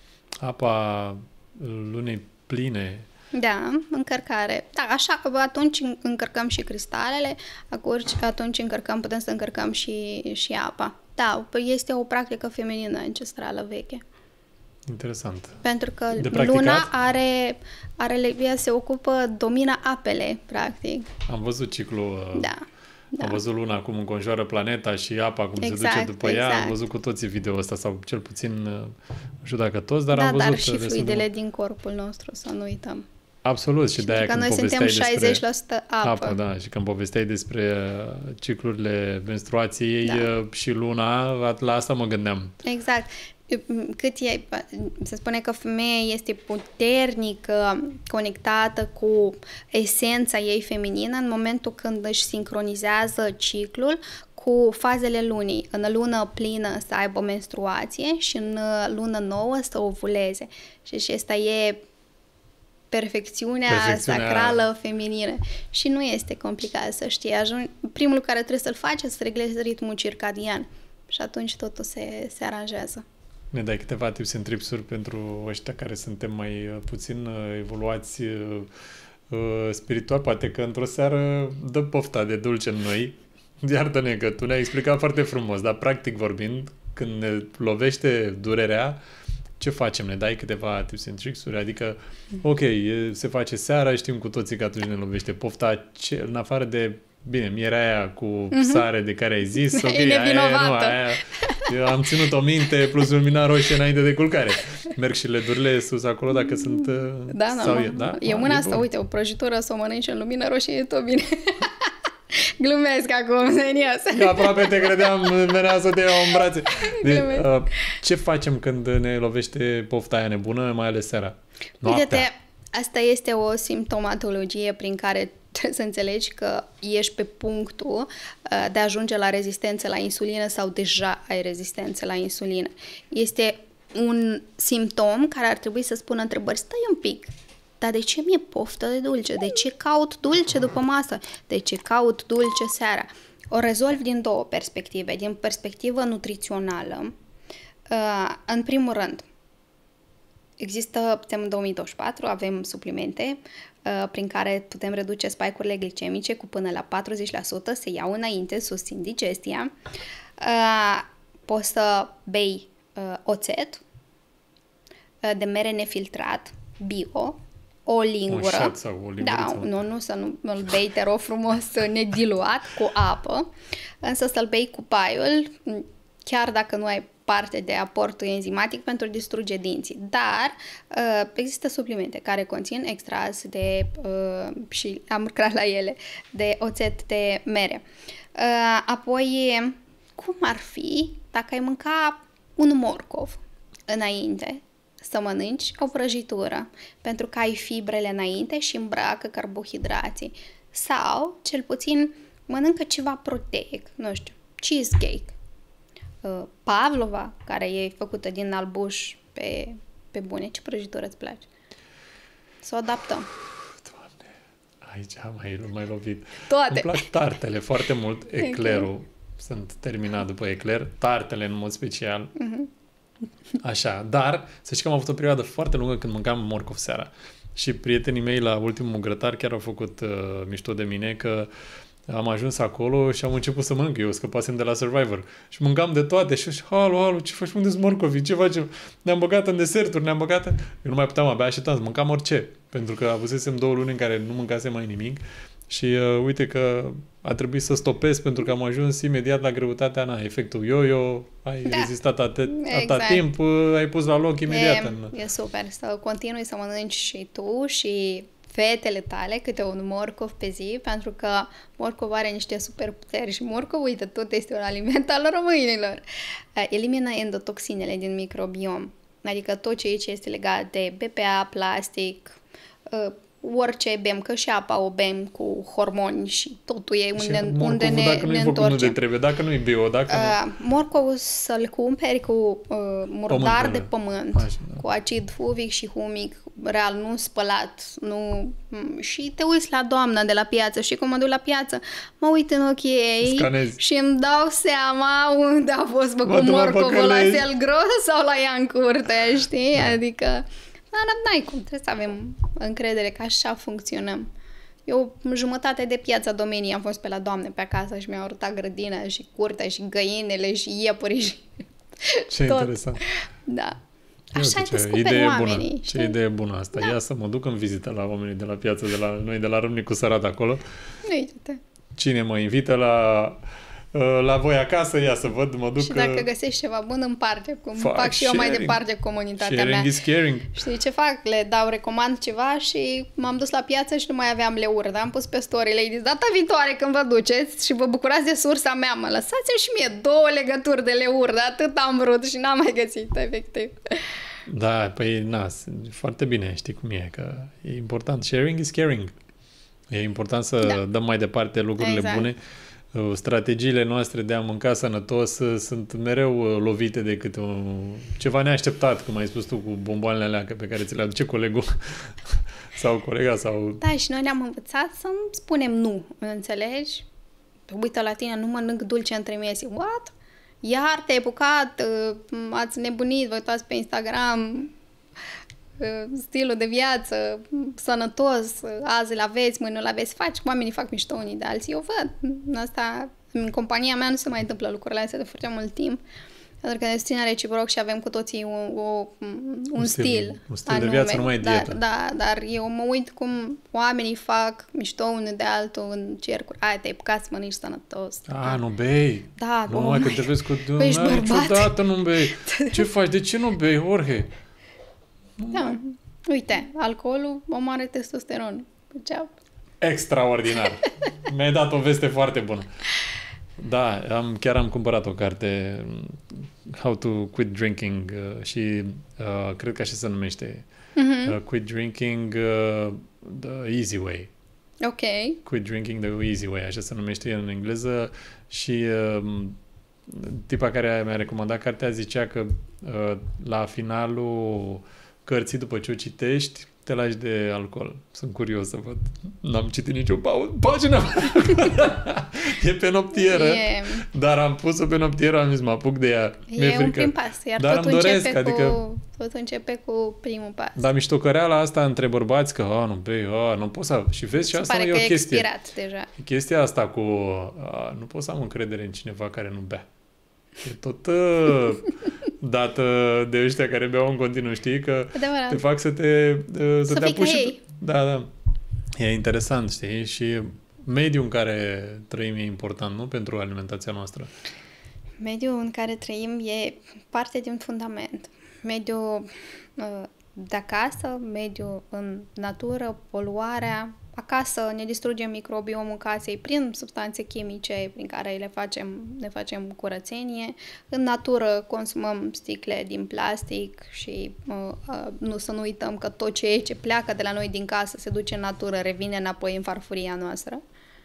apa lunei pline. Da, încărcare. Da, așa, atunci încărcăm și cristalele, atunci încărcăm, putem să încărcăm și, și apa. Da, este o practică feminină ancestrală veche. Interesant. Pentru că luna are, are, ea se ocupă, domină apele, practic. Am văzut ciclul da. Da. Am văzut luna cum înconjoară planeta și apa cum Exact, se duce după exact. ea. Am văzut cu toții video ăsta sau cel puțin, nu știu dacă toți, dar da, am văzut... dar și destul de fluidele mult. din corpul nostru, să nu uităm. Absolut, și de-aia Că când noi suntem povesteai șaizeci la sută despre apă. apă, da, și când povesteai despre uh, ciclurile menstruației Da. uh, și luna, la asta mă gândeam. Exact. Cât e, se spune că femeia este puternic conectată cu esența ei feminină în momentul când își sincronizează ciclul cu fazele lunii. În lună plină să aibă menstruație și în lună nouă să ovuleze. Și și asta e perfecțiunea, Perfecțiunea sacrală feminină. Și nu este complicat să știi. Ajung, primul lucru care trebuie să-l faci este să reglezi ritmul circadian. Și atunci totul se, se aranjează. Ne dai câteva tips and tricks-uri pentru ăștia care suntem mai uh, puțin uh, evoluați uh, uh, spiritual? Poate că într-o seară dă pofta de dulce în noi. Iartă-ne că tu ne-ai explicat foarte frumos, dar practic vorbind, când ne lovește durerea, ce facem? Ne dai câteva tips and tricks-uri? Adică, ok, e, se face seara, știm cu toții că atunci ne lovește pofta, ce, în afară de, bine, mierea aia cu sare de care ai zis, ok, E aia, nevinovată. nu, aia, eu am ținut-o minte plus lumina roșie înainte de culcare. Merg și ledurile sus acolo dacă sunt... Da, sau da, e, da? e Ah, mâna e asta, bun. uite, o prăjitură să o mănânci în lumină roșie, e tot bine. Glumesc acum, serios. Eu aproape te credeam, venea să te iau în brațe. De, Glumesc. uh, ce facem când ne lovește pofta aia nebună, mai ales seara? Noaptea. Uite-te, asta este o simptomatologie prin care trebuie să înțelegi că ești pe punctul uh, de a ajunge la rezistență la insulină sau deja ai rezistență la insulină. Este un simptom care ar trebui să spună întrebări. Stai un pic, dar de ce mi-e poftă de dulce? De ce caut dulce după masă? De ce caut dulce seara? O rezolv din două perspective. Din perspectivă nutrițională, uh, în primul rând, există, suntem în două mii douăzeci și patru, avem suplimente uh, prin care putem reduce spike-urile glicemice cu până la patruzeci la sută, se iau înainte, susțin digestia. Uh, poți să bei uh, oțet uh, de mere nefiltrat, bio, o lingură. Un șat sau o linguriță. Da, nu, nu, să nu îl bei, te rog frumos, nediluat, cu apă, însă să-l bei cu paiul, chiar dacă nu ai parte de aportul enzimatic pentru a distruge dinții. Dar uh, există suplimente care conțin extras de, uh, și am lucrat la ele, de oțet de mere. Uh, apoi, cum ar fi dacă ai mânca un morcov înainte să mănânci o prăjitură, pentru că ai fibrele înainte și îmbracă carbohidrații. Sau, cel puțin, mănâncă ceva proteic, nu știu, cheesecake, uh, pavlova, care e făcută din albuș pe, pe bune. Ce prăjitură îți place? Să o adaptăm. Doamne, aici am mai, mai lovit. Toate. Îmi plac tartele foarte mult, eclerul. Sunt terminat după ecler, tartele în mod special. Uh-huh. Așa, dar să știi că am avut o perioadă foarte lungă când mâncam morcov seara. Și prietenii mei la ultimul grătar chiar au făcut uh, mișto de mine că am ajuns acolo și am început să mănânc. Eu scăpasem de la Survivor. Și mâncam de toate. Și eu zic, halo, halo, ce faci? Unde-s morcovii? Ce facem? Ne-am băgat în deserturi, ne-am băgat în... Eu nu mai puteam, abia așteptam să mâncam orice. Pentru că avusesem două luni în care nu mâncasem mai nimic. Și uh, uite că a trebuit să stopez pentru că am ajuns imediat la greutatea, na, efectul yo-yo, ai da. rezistat atât, Exact. atât timp, uh, ai pus la loc imediat. E, în... e super să continui să mănânci și tu și fetele tale câte un morcov pe zi, pentru că morcov are niște superputeri și morcov, uite, tot este un aliment al românilor. Elimină endotoxinele din microbiom, adică tot ce aici este legat de B P A, plastic, orice bem, că și apa o bem cu hormoni și totul e unde, unde ne, dacă ne nu-i făcut unde întorcem. trebuie, dacă nu-i bio, dacă Uh, nu... morcovul să-l cumperi cu uh, murdar Pământ, de da. pământ, Așa, da. cu acid fuvic și humic, real, nu spălat, nu... și te uiți la doamna de la piață și cum mă duc la piață, mă uit în ochii ei Scanezi. și îmi dau seama unde a fost făcut Mă duc la morcovul, la păcălești. Selgros sau la ea în curte, știi? Da. Adică, da, n-ai cum, trebuie să avem încredere că așa funcționăm. Eu jumătate de piața domeniei am fost pe la doamne pe acasă și mi-au arătat grădina și curtea și găinile și iepurii și Ce tot. interesant. Da. Ia Așa uite ce descoperi idee oamenii. bună. Ce știi? idee bună asta. Da. Ia să mă duc în vizită la oamenii de la piață, de la noi de la Râmnicu Sărat acolo. Uite-te. cine mă invită la, la voi acasă, ia să văd, mă duc... Și dacă găsești ceva bun, împarte. Cum fac, fac și eu sharing. mai departe cu comunitatea Sharing mea. is caring. Știi ce fac? Le dau, recomand ceva și m-am dus la piață și nu mai aveam leuri, dar am pus pe story, ladies, data viitoare când vă duceți și vă bucurați de sursa mea, mă lăsați-mi și mie două legături de leuri, de atât am vrut și n-am mai găsit, efectiv. Da, păi, na, foarte bine, știi cum e, că e important. Sharing is caring. E important să da. dăm mai departe lucrurile exact. bune. Strategiile noastre de a mânca sănătos sunt mereu lovite de câte o, ceva neașteptat, cum ai spus tu, cu bomboanele alea pe care ți le aduce colegul sau colega sau... Da, și noi ne-am învățat să nu spunem nu, înțelegi? Uită la tine, nu mănânc dulce între mese. What? Iar te-ai apucat, ați nebunit, vă uitați pe Instagram, stilul de viață sănătos, azi îl aveți, mâine îl aveți, faci, oamenii fac mișto unii de alții, eu văd, asta, în compania mea nu se mai întâmplă lucrurile astea de foarte mult timp, pentru că ne susținem reciproc și avem cu toții un, o, un, un stil, stil un stil anume, de viață, nu mai dar, dietă. Da, dar eu mă uit cum oamenii fac mișto unul de altul în cercuri, ai, te-ai apucat să mănânci sănătos. A, nu bei? Da, nu, mai că te vezi cu... Păi ești bărbat. Niciodată nu bei. Ce faci? De ce nu bei, Jorge? Da. Uite, alcoolul omoară testosteron. Ceau. Extraordinar. Mi-ai dat o veste foarte bună. Da, am, chiar am cumpărat o carte, How to Quit Drinking, uh, și uh, cred că așa se numește. Uh-huh. Uh, Quit Drinking uh, the Easy Way. Ok. Quit Drinking the Easy Way, așa se numește în engleză. Și uh, tipa care mi-a recomandat cartea zicea că uh, la finalul cărții, după ce o citești, te lași de alcool. Sunt curios să văd. N-am citit nicio pagină. E pe noptieră. E... Dar am pus-o pe noptieră, am zis, mă apuc de ea. E Mi-e un prim pas. Iar dar totul, doresc, începe adică... cu, totul începe cu primul pas. Dar miștocăreala asta între bărbați, că a, nu bei, a, nu pot să... Și vezi, și asta pare e că o e chestie. expirat deja. Chestia asta cu... A, nu pot să am încredere în cineva care nu bea. E tot uh, dată de ăștia care beau în continuu, știi? Că adevărat. Te fac să te, uh, să să te apuci. Și... Da, da. E interesant, știi? Și mediul în care trăim e important, nu? Pentru alimentația noastră. Mediul în care trăim e parte din fundament. Mediul uh, de acasă, mediul în natură, poluarea. Acasă ne distrugem microbiomul casei prin substanțe chimice prin care le facem, ne facem curățenie. În natură consumăm sticle din plastic și uh, uh, nu să nu uităm că tot ce, ce pleacă de la noi din casă se duce în natură, revine înapoi în farfuria noastră.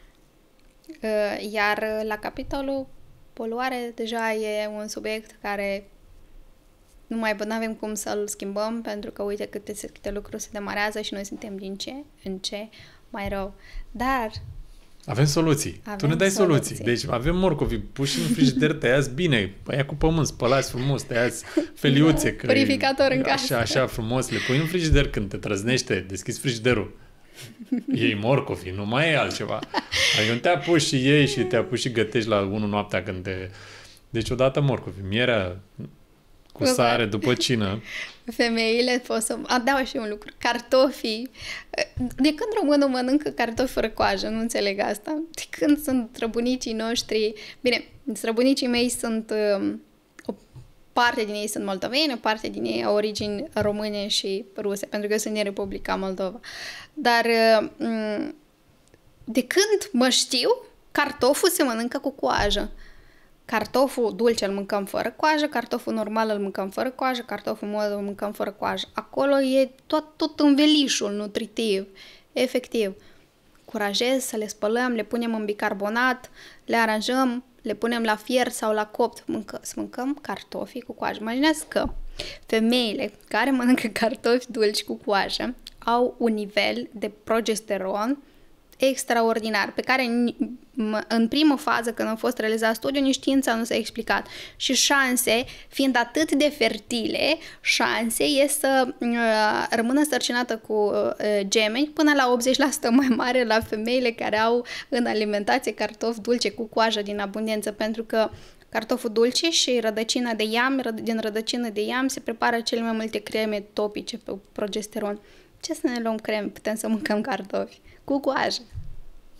Uh, iar la capitolul poluare deja e un subiect care nu mai avem cum să-l schimbăm, pentru că uite câte, câte lucruri se demarează și noi suntem din ce în ce mai rău. Dar avem soluții. Avem tu ne dai soluții. soluții. Deci avem morcovi puși în frigider, tăiați bine, aia cu pământ, spălați frumos, tăiați feliuțe. Că purificator în casă. Așa, așa frumos, le pui în frigider când te trăznește, deschizi frigiderul. Iei morcovi, nu mai e altceva. Adică nu te apuci și iei și te apuci și gătești la unu noaptea când te... Deci odată morcovi, mierea cu sare după cină. Femeile pot să... A, da, și un lucru. Cartofii. De când românul mănâncă cartofi fără coajă? Nu înțeleg asta. De când sunt străbunicii noștri... Bine, străbunicii mei sunt... Um, o parte din ei sunt moldoveni, o parte din ei au origini române și ruse, pentru că eu sunt din Republica Moldova. Dar um, de când mă știu, cartoful se mănâncă cu coajă. Cartoful dulce îl mâncăm fără coajă, cartoful normal îl mâncăm fără coajă, cartoful mod îl mâncăm fără coajă. Acolo e tot, tot învelișul nutritiv, efectiv. Curajez să le spălăm, le punem în bicarbonat, le aranjăm, le punem la fier sau la copt. Mâncă, să mâncăm cartofii cu coajă. Imaginează că femeile care mănâncă cartofi dulci cu coajă au un nivel de progesteron extraordinar, pe care în primă fază, când a fost realizat studiul, nici știința nu s-a explicat. Și șanse, fiind atât de fertile, șanse e să uh, rămână sărcinată cu uh, gemeni până la optzeci la sută mai mare la femeile care au în alimentație cartofi dulce cu coajă din abundență, pentru că cartoful dulce și rădăcina de iam, din rădăcină de iam se prepară cele mai multe creme topice pe progesteron. Ce să ne luăm creme? Putem să mâncăm cartofi cu coajă.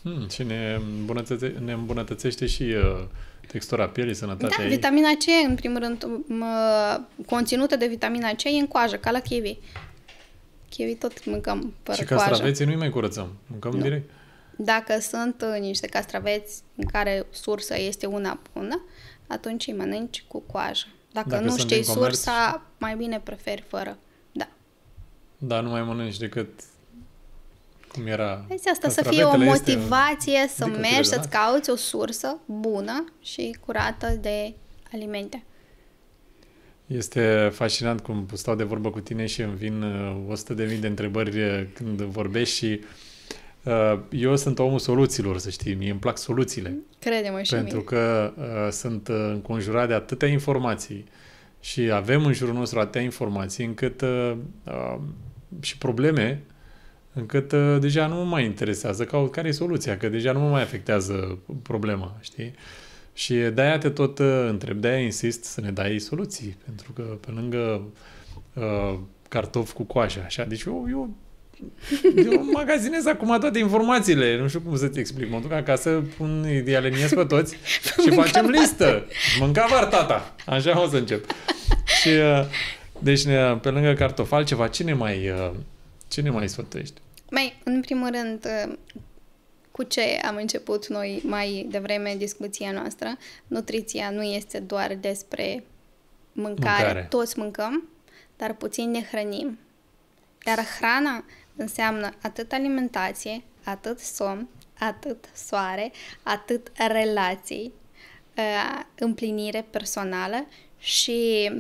Hmm, și ne, îmbunătățe, ne îmbunătățește și uh, textura pielii, sănătatea Da, ei. vitamina C, în primul rând, mă, conținutul de vitamina C e în coajă, ca la kiwi. Kiwi tot mâncăm fără Și coajă. castraveții nu-i mai curățăm, mâncăm Nu. direct. Dacă sunt uh, niște castraveți în care sursa este una bună, atunci îi mănânci cu coajă. Dacă, Dacă nu sunt știi din comerț, sursa, mai bine preferi fără. Da. Dar nu mai mănânci decât cum era. Vezi, asta să fie o Castravetele este motivație să de mergi cultură, să-ți da? cauți o sursă bună și curată de alimente. Este fascinant cum stau de vorbă cu tine și îmi vin uh, o sută de mii de întrebări uh, când vorbești și uh, eu sunt omul soluțiilor, să știi, mie îmi plac soluțiile. Crede-mă și Pentru mie. că uh, sunt uh, înconjurat de atâtea informații și avem în jurul nostru atâtea informații încât uh, uh, și probleme încât uh, deja nu mă mai interesează caut care e soluția, că deja nu mă mai afectează problema, știi? Și de-aia te tot uh, întreb, de-aia insist să ne dai soluții, pentru că pe lângă uh, cartofi cu coajă, așa, deci eu, eu, eu magazinez acum toate informațiile, nu știu cum să-ți explic, mă duc acasă, pun, îi aliniez pe toți și facem listă. Mânca var tata, așa o să încep. Și, uh, deci, ne, pe lângă cartofi, altceva, ce ne mai, uh, ce ne mai sfătuiești? Mai, în primul rând, cu ce am început noi mai devreme discuția noastră, nutriția nu este doar despre mâncare. Mâncare. Toți mâncăm, dar puțin ne hrănim. Dar hrana înseamnă atât alimentație, atât somn, atât soare, atât relații, împlinire personală și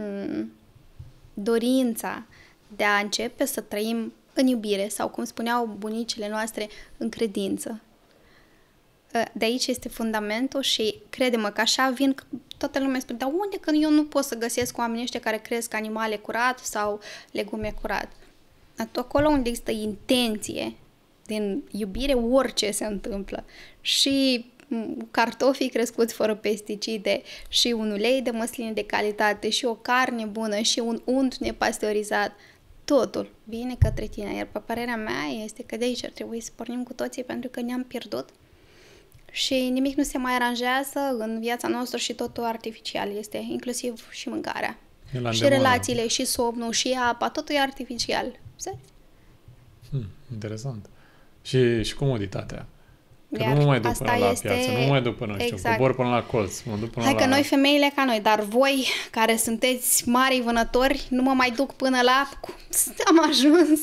dorința de a începe să trăim în iubire sau, cum spuneau bunicile noastre, în credință. De aici este fundamentul și crede-mă că așa vin, toată lumea spune, dar unde când eu nu pot să găsesc oamenii ăștia care cresc animale curat sau legume curat? Acolo unde există intenție din iubire, orice se întâmplă. Și cartofii crescuți fără pesticide și un ulei de măsline de calitate și o carne bună și un unt nepasteurizat, totul vine către tine. Iar pe părerea mea este că de aici ar trebui să pornim cu toții pentru că ne-am pierdut și nimic nu se mai aranjează în viața noastră și totul artificial este, inclusiv și mâncarea. Și relațiile, și somnul, și apa, totul e artificial. Hmm, interesant. Și, și comoditatea. Că Iar nu mă mai duc până la este... piață, nu mă mai duc până, exact. știu, cobor până la colț, mă duc până Hai la... că noi femeile ca noi, dar voi care sunteți mari vânători, nu mă mai duc până la... Am ajuns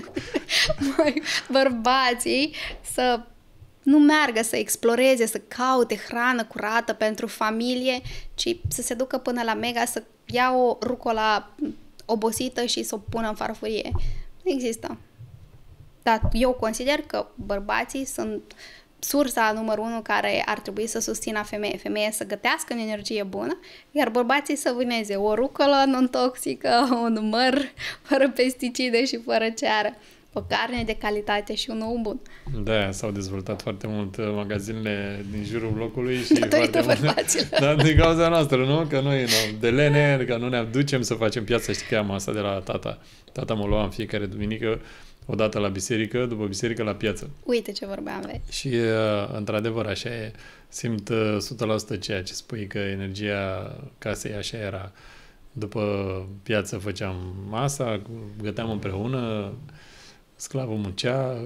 mai bărbații să nu meargă să exploreze, să caute hrană curată pentru familie, ci să se ducă până la Mega să ia o rucola obosită și să o pună în farfurie. Nu există. Dar eu consider că bărbații sunt sursa numărul unu care ar trebui să susțină femeie. Femeia să gătească în energie bună, iar bărbații să vâneze o rucolă non-toxică, un măr fără pesticide și fără ceară, o carne de calitate și un ou bun. Da, s-au dezvoltat foarte mult magazinele din jurul blocului și datorită foarte mult, dar din cauza noastră, nu? Că noi, nu, de lene, că nu ne ducem să facem piața, știi că am asta de la tata. Tata mă lua în fiecare duminică, o dată la biserică, după biserică la piață. Uite ce vorbeam, vei. Și, într-adevăr, așa e, simt o sută la sută ceea ce spui, că energia casei așa era. După piață făceam masa, găteam împreună, sclavul muncea,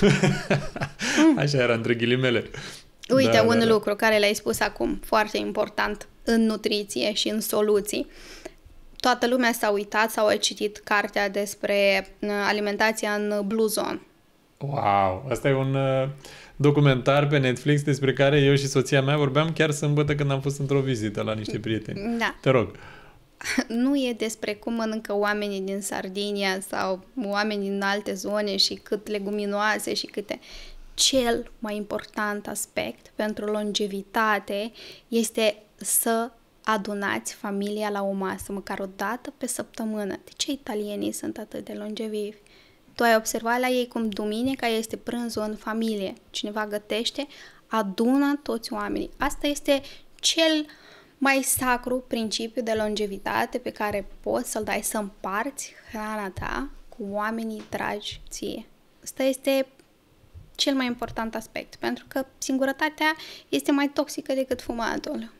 așa era între ghilimele. Uite, da, un da, lucru care l-ai spus acum, foarte important în nutriție și în soluții. Toată lumea s-a uitat sau a citit cartea despre alimentația în Blue Zone. Wow! Asta e un uh, documentar pe Netflix despre care eu și soția mea vorbeam chiar sâmbătă când am fost într-o vizită la niște prieteni. Da. Te rog. Nu e despre cum mănâncă oamenii din Sardinia sau oamenii din alte zone și cât leguminoase și câte... Cel mai important aspect pentru longevitate este să adunați familia la o masă, măcar o dată pe săptămână. De ce italienii sunt atât de longevivi? Tu ai observat la ei cum duminica este prânzul în familie. Cineva gătește, adună toți oamenii. Asta este cel mai sacru principiu de longevitate pe care poți să-l dai, să împarți hrana ta cu oamenii dragi ție. Asta este cel mai important aspect, pentru că singurătatea este mai toxică decât fumatul.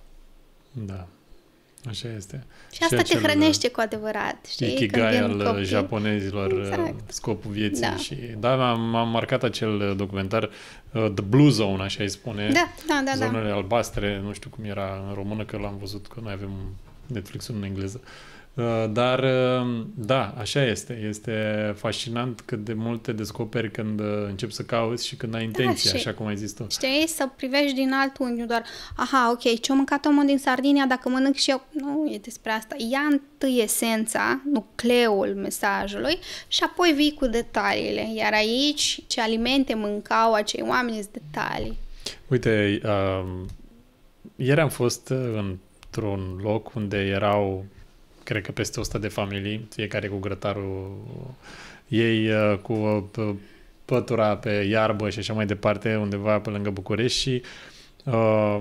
Da, așa este. Și asta și te hrănește cu adevărat, știi? Ikigai al copii. Japonezilor, exact. Scopul vieții. Da, și, da m-am, m-am marcat acel documentar, uh, The Blue Zone, așa îi spune. Da, da, da. Zonele da. albastre, nu știu cum era în română, că l-am văzut, că noi avem Netflix-ul în engleză. Dar, da, așa este. Este fascinant cât de mult te descoperi când începi să cauți și când ai intenție, da, așa cum ai zis tu. Știi, să privești din alt unghi, doar, aha, ok, ce-a mâncat omul din Sardinia, dacă mănânc și eu, nu e despre asta. Ia întâi esența, nucleul mesajului și apoi vii cu detaliile. Iar aici, ce alimente mâncau acei oameni, sunt detalii. Uite, uh, ieri am fost într-un loc unde erau cred că peste o sută de familii, fiecare cu grătarul ei, cu pătura pe iarbă și așa mai departe, undeva pe lângă București și uh,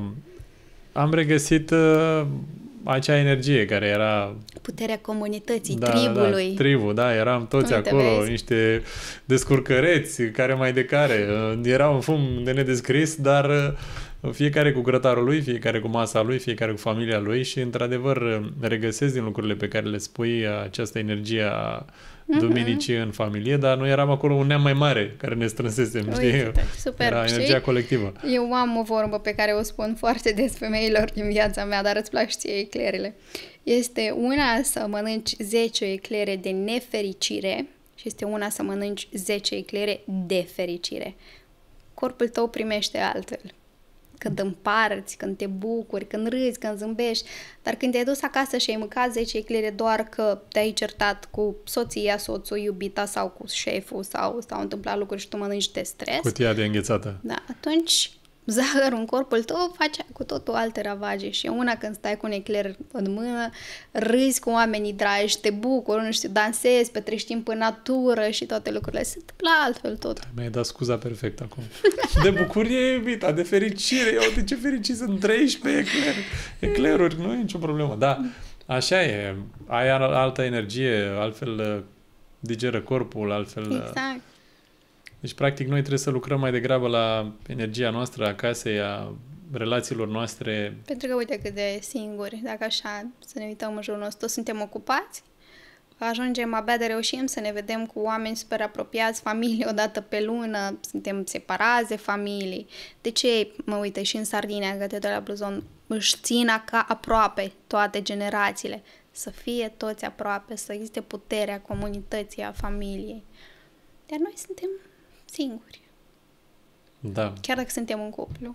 am regăsit uh, acea energie care era... Puterea comunității, da, tribului. Da, tribul, da, eram toți Uite, acolo, vezi? niște descurcăreți, care mai de care. Uh, era un fum de nedescris, dar... Uh, fiecare cu grătarul lui, fiecare cu masa lui, fiecare cu familia lui și, într-adevăr, regăsesc din lucrurile pe care le spui această energie a duminicii mm-hmm. în familie, dar noi eram acolo un neam mai mare care ne strânsesem, știi? Superb, era energia știi? colectivă. Eu am o vorbă pe care o spun foarte des femeilor din viața mea, dar îți plac ție eclerele. Este una să mănânci zece eclere de nefericire și este una să mănânci zece eclere de fericire. Corpul tău primește altfel. Când împarți, când te bucuri, când râzi, când zâmbești, dar când te-ai dus acasă și ai mâncat zece eclere doar că te-ai certat cu soția, soțul, iubita sau cu șeful sau s-au întâmplat lucruri și tu mănânci de stres. Cutia de înghețată. Da, atunci zahărul în corpul tău face cu totul alte ravage și e una când stai cu un ecler în mână, râzi cu oamenii dragi, te bucuri, nu știu, dansezi, petrești timp în natură și toate lucrurile. Se întâmplă altfel tot. Mi-ai dat scuza perfect acum. De bucurie, iubita, de fericire. Ia uite ce fericit sunt treisprezece ecler, ecleruri, nu e nicio problemă. Da, așa e. Ai altă energie, altfel digeră corpul, altfel... Exact. Deci, practic, noi trebuie să lucrăm mai degrabă la energia noastră, a casei, a relațiilor noastre. Pentru că uite cât de singuri, dacă așa să ne uităm în jurul nostru, toți suntem ocupați, ajungem abia de reușim să ne vedem cu oameni super apropiați, familie odată pe lună, suntem separați de familii. De ce, mă uite, și în Sardinia, că de la Bluzon, își țin ca aproape toate generațiile, să fie toți aproape, să existe puterea comunității, a familiei. Iar noi suntem singuri. Da. Chiar dacă suntem un cuplu.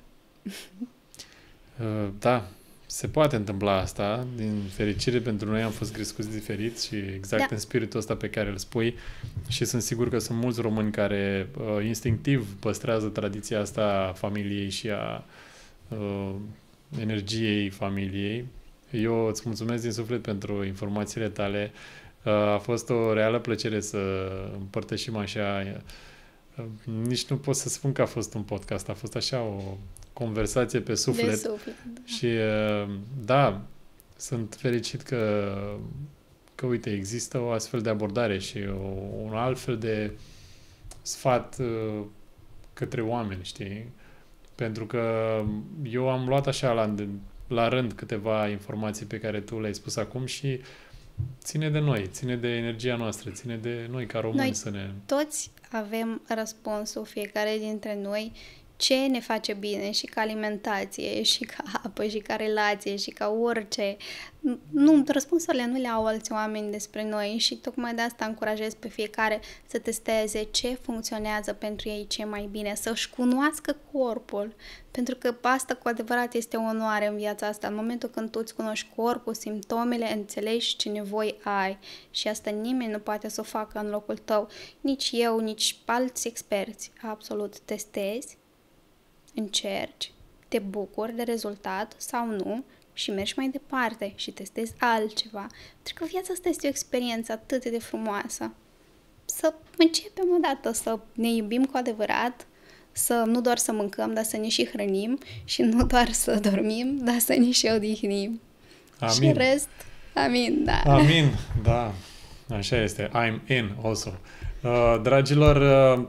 Da, se poate întâmpla asta. Din fericire pentru noi am fost crescuți diferit și exact da. În spiritul ăsta pe care îl spui și sunt sigur că sunt mulți români care uh, instinctiv păstrează tradiția asta a familiei și a uh, energiei familiei. Eu îți mulțumesc din suflet pentru informațiile tale. Uh, a fost o reală plăcere să împărtășim așa. Nici nu pot să spun că a fost un podcast, a fost așa o conversație pe suflet. De suflet, da. Și da, sunt fericit că, că uite, există o astfel de abordare și o, un altfel de sfat către oameni, știi? Pentru că eu am luat așa la, la rând câteva informații pe care tu le-ai spus acum și ține de noi, ține de energia noastră, ține de noi ca români noi să ne... toți avem răspunsul, fiecare dintre noi, ce ne face bine și ca alimentație, și ca apă, și ca relație, și ca orice. Nu, răspunsurile nu le au alți oameni despre noi și tocmai de asta încurajez pe fiecare să testeze ce funcționează pentru ei ce mai bine, să-și cunoască corpul, pentru că asta cu adevărat este o onoare în viața asta. În momentul când tu îți cunoști corpul, simptomele, înțelegi ce nevoi ai și asta nimeni nu poate să o facă în locul tău, nici eu, nici alți experți. Absolut, testezi, încerci, te bucuri de rezultat sau nu și mergi mai departe și testezi altceva. Pentru că viața asta este o experiență atât de frumoasă. Să începem odată să ne iubim cu adevărat, să nu doar să mâncăm, dar să ne și hrănim și nu doar să dormim, dar să ne și odihnim. Amin. Și rest, amin, da. Amin, da. Așa este. I'm in also. Uh, dragilor, uh,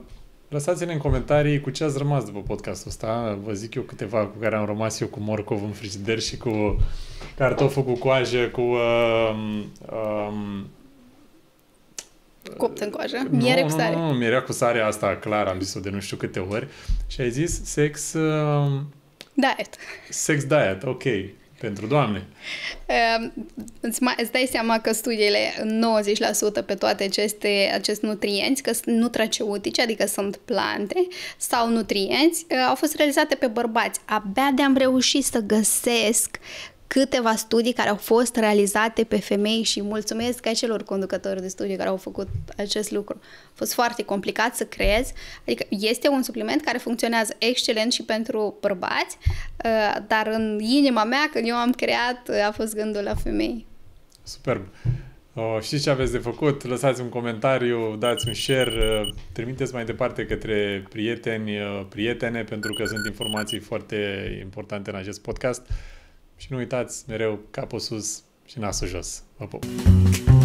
Lăsați-ne în comentarii cu ce ați rămas după podcastul ăsta. Vă zic eu câteva cu care am rămas eu, cu morcov în frigider și cu cartoful cu coajă, cu... Uh, um, copt în coajă, miere nu, cu sare. Nu, nu, nu, mierea cu sare, asta clar, am zis-o de nu știu câte ori. Și ai zis sex... Uh, diet. Sex diet, ok. Pentru doamne. Uh, îți, mai, îți dai seama că studiile nouăzeci la sută pe toate aceste acest nutrienți, că sunt nutraceutice, adică sunt plante sau nutrienți, uh, au fost realizate pe bărbați. Abia de-am reușit să găsesc câteva studii care au fost realizate pe femei și mulțumesc acelor conducători de studii care au făcut acest lucru. A fost foarte complicat să crezi, adică este un supliment care funcționează excelent și pentru bărbați, dar în inima mea, când eu am creat, a fost gândul la femei. Superb! O, știți ce aveți de făcut? Lăsați un comentariu, dați un share, trimiteți mai departe către prieteni, prietene, pentru că sunt informații foarte importante în acest podcast. Și nu uitați, mereu capul sus și nasul jos. Vă pup!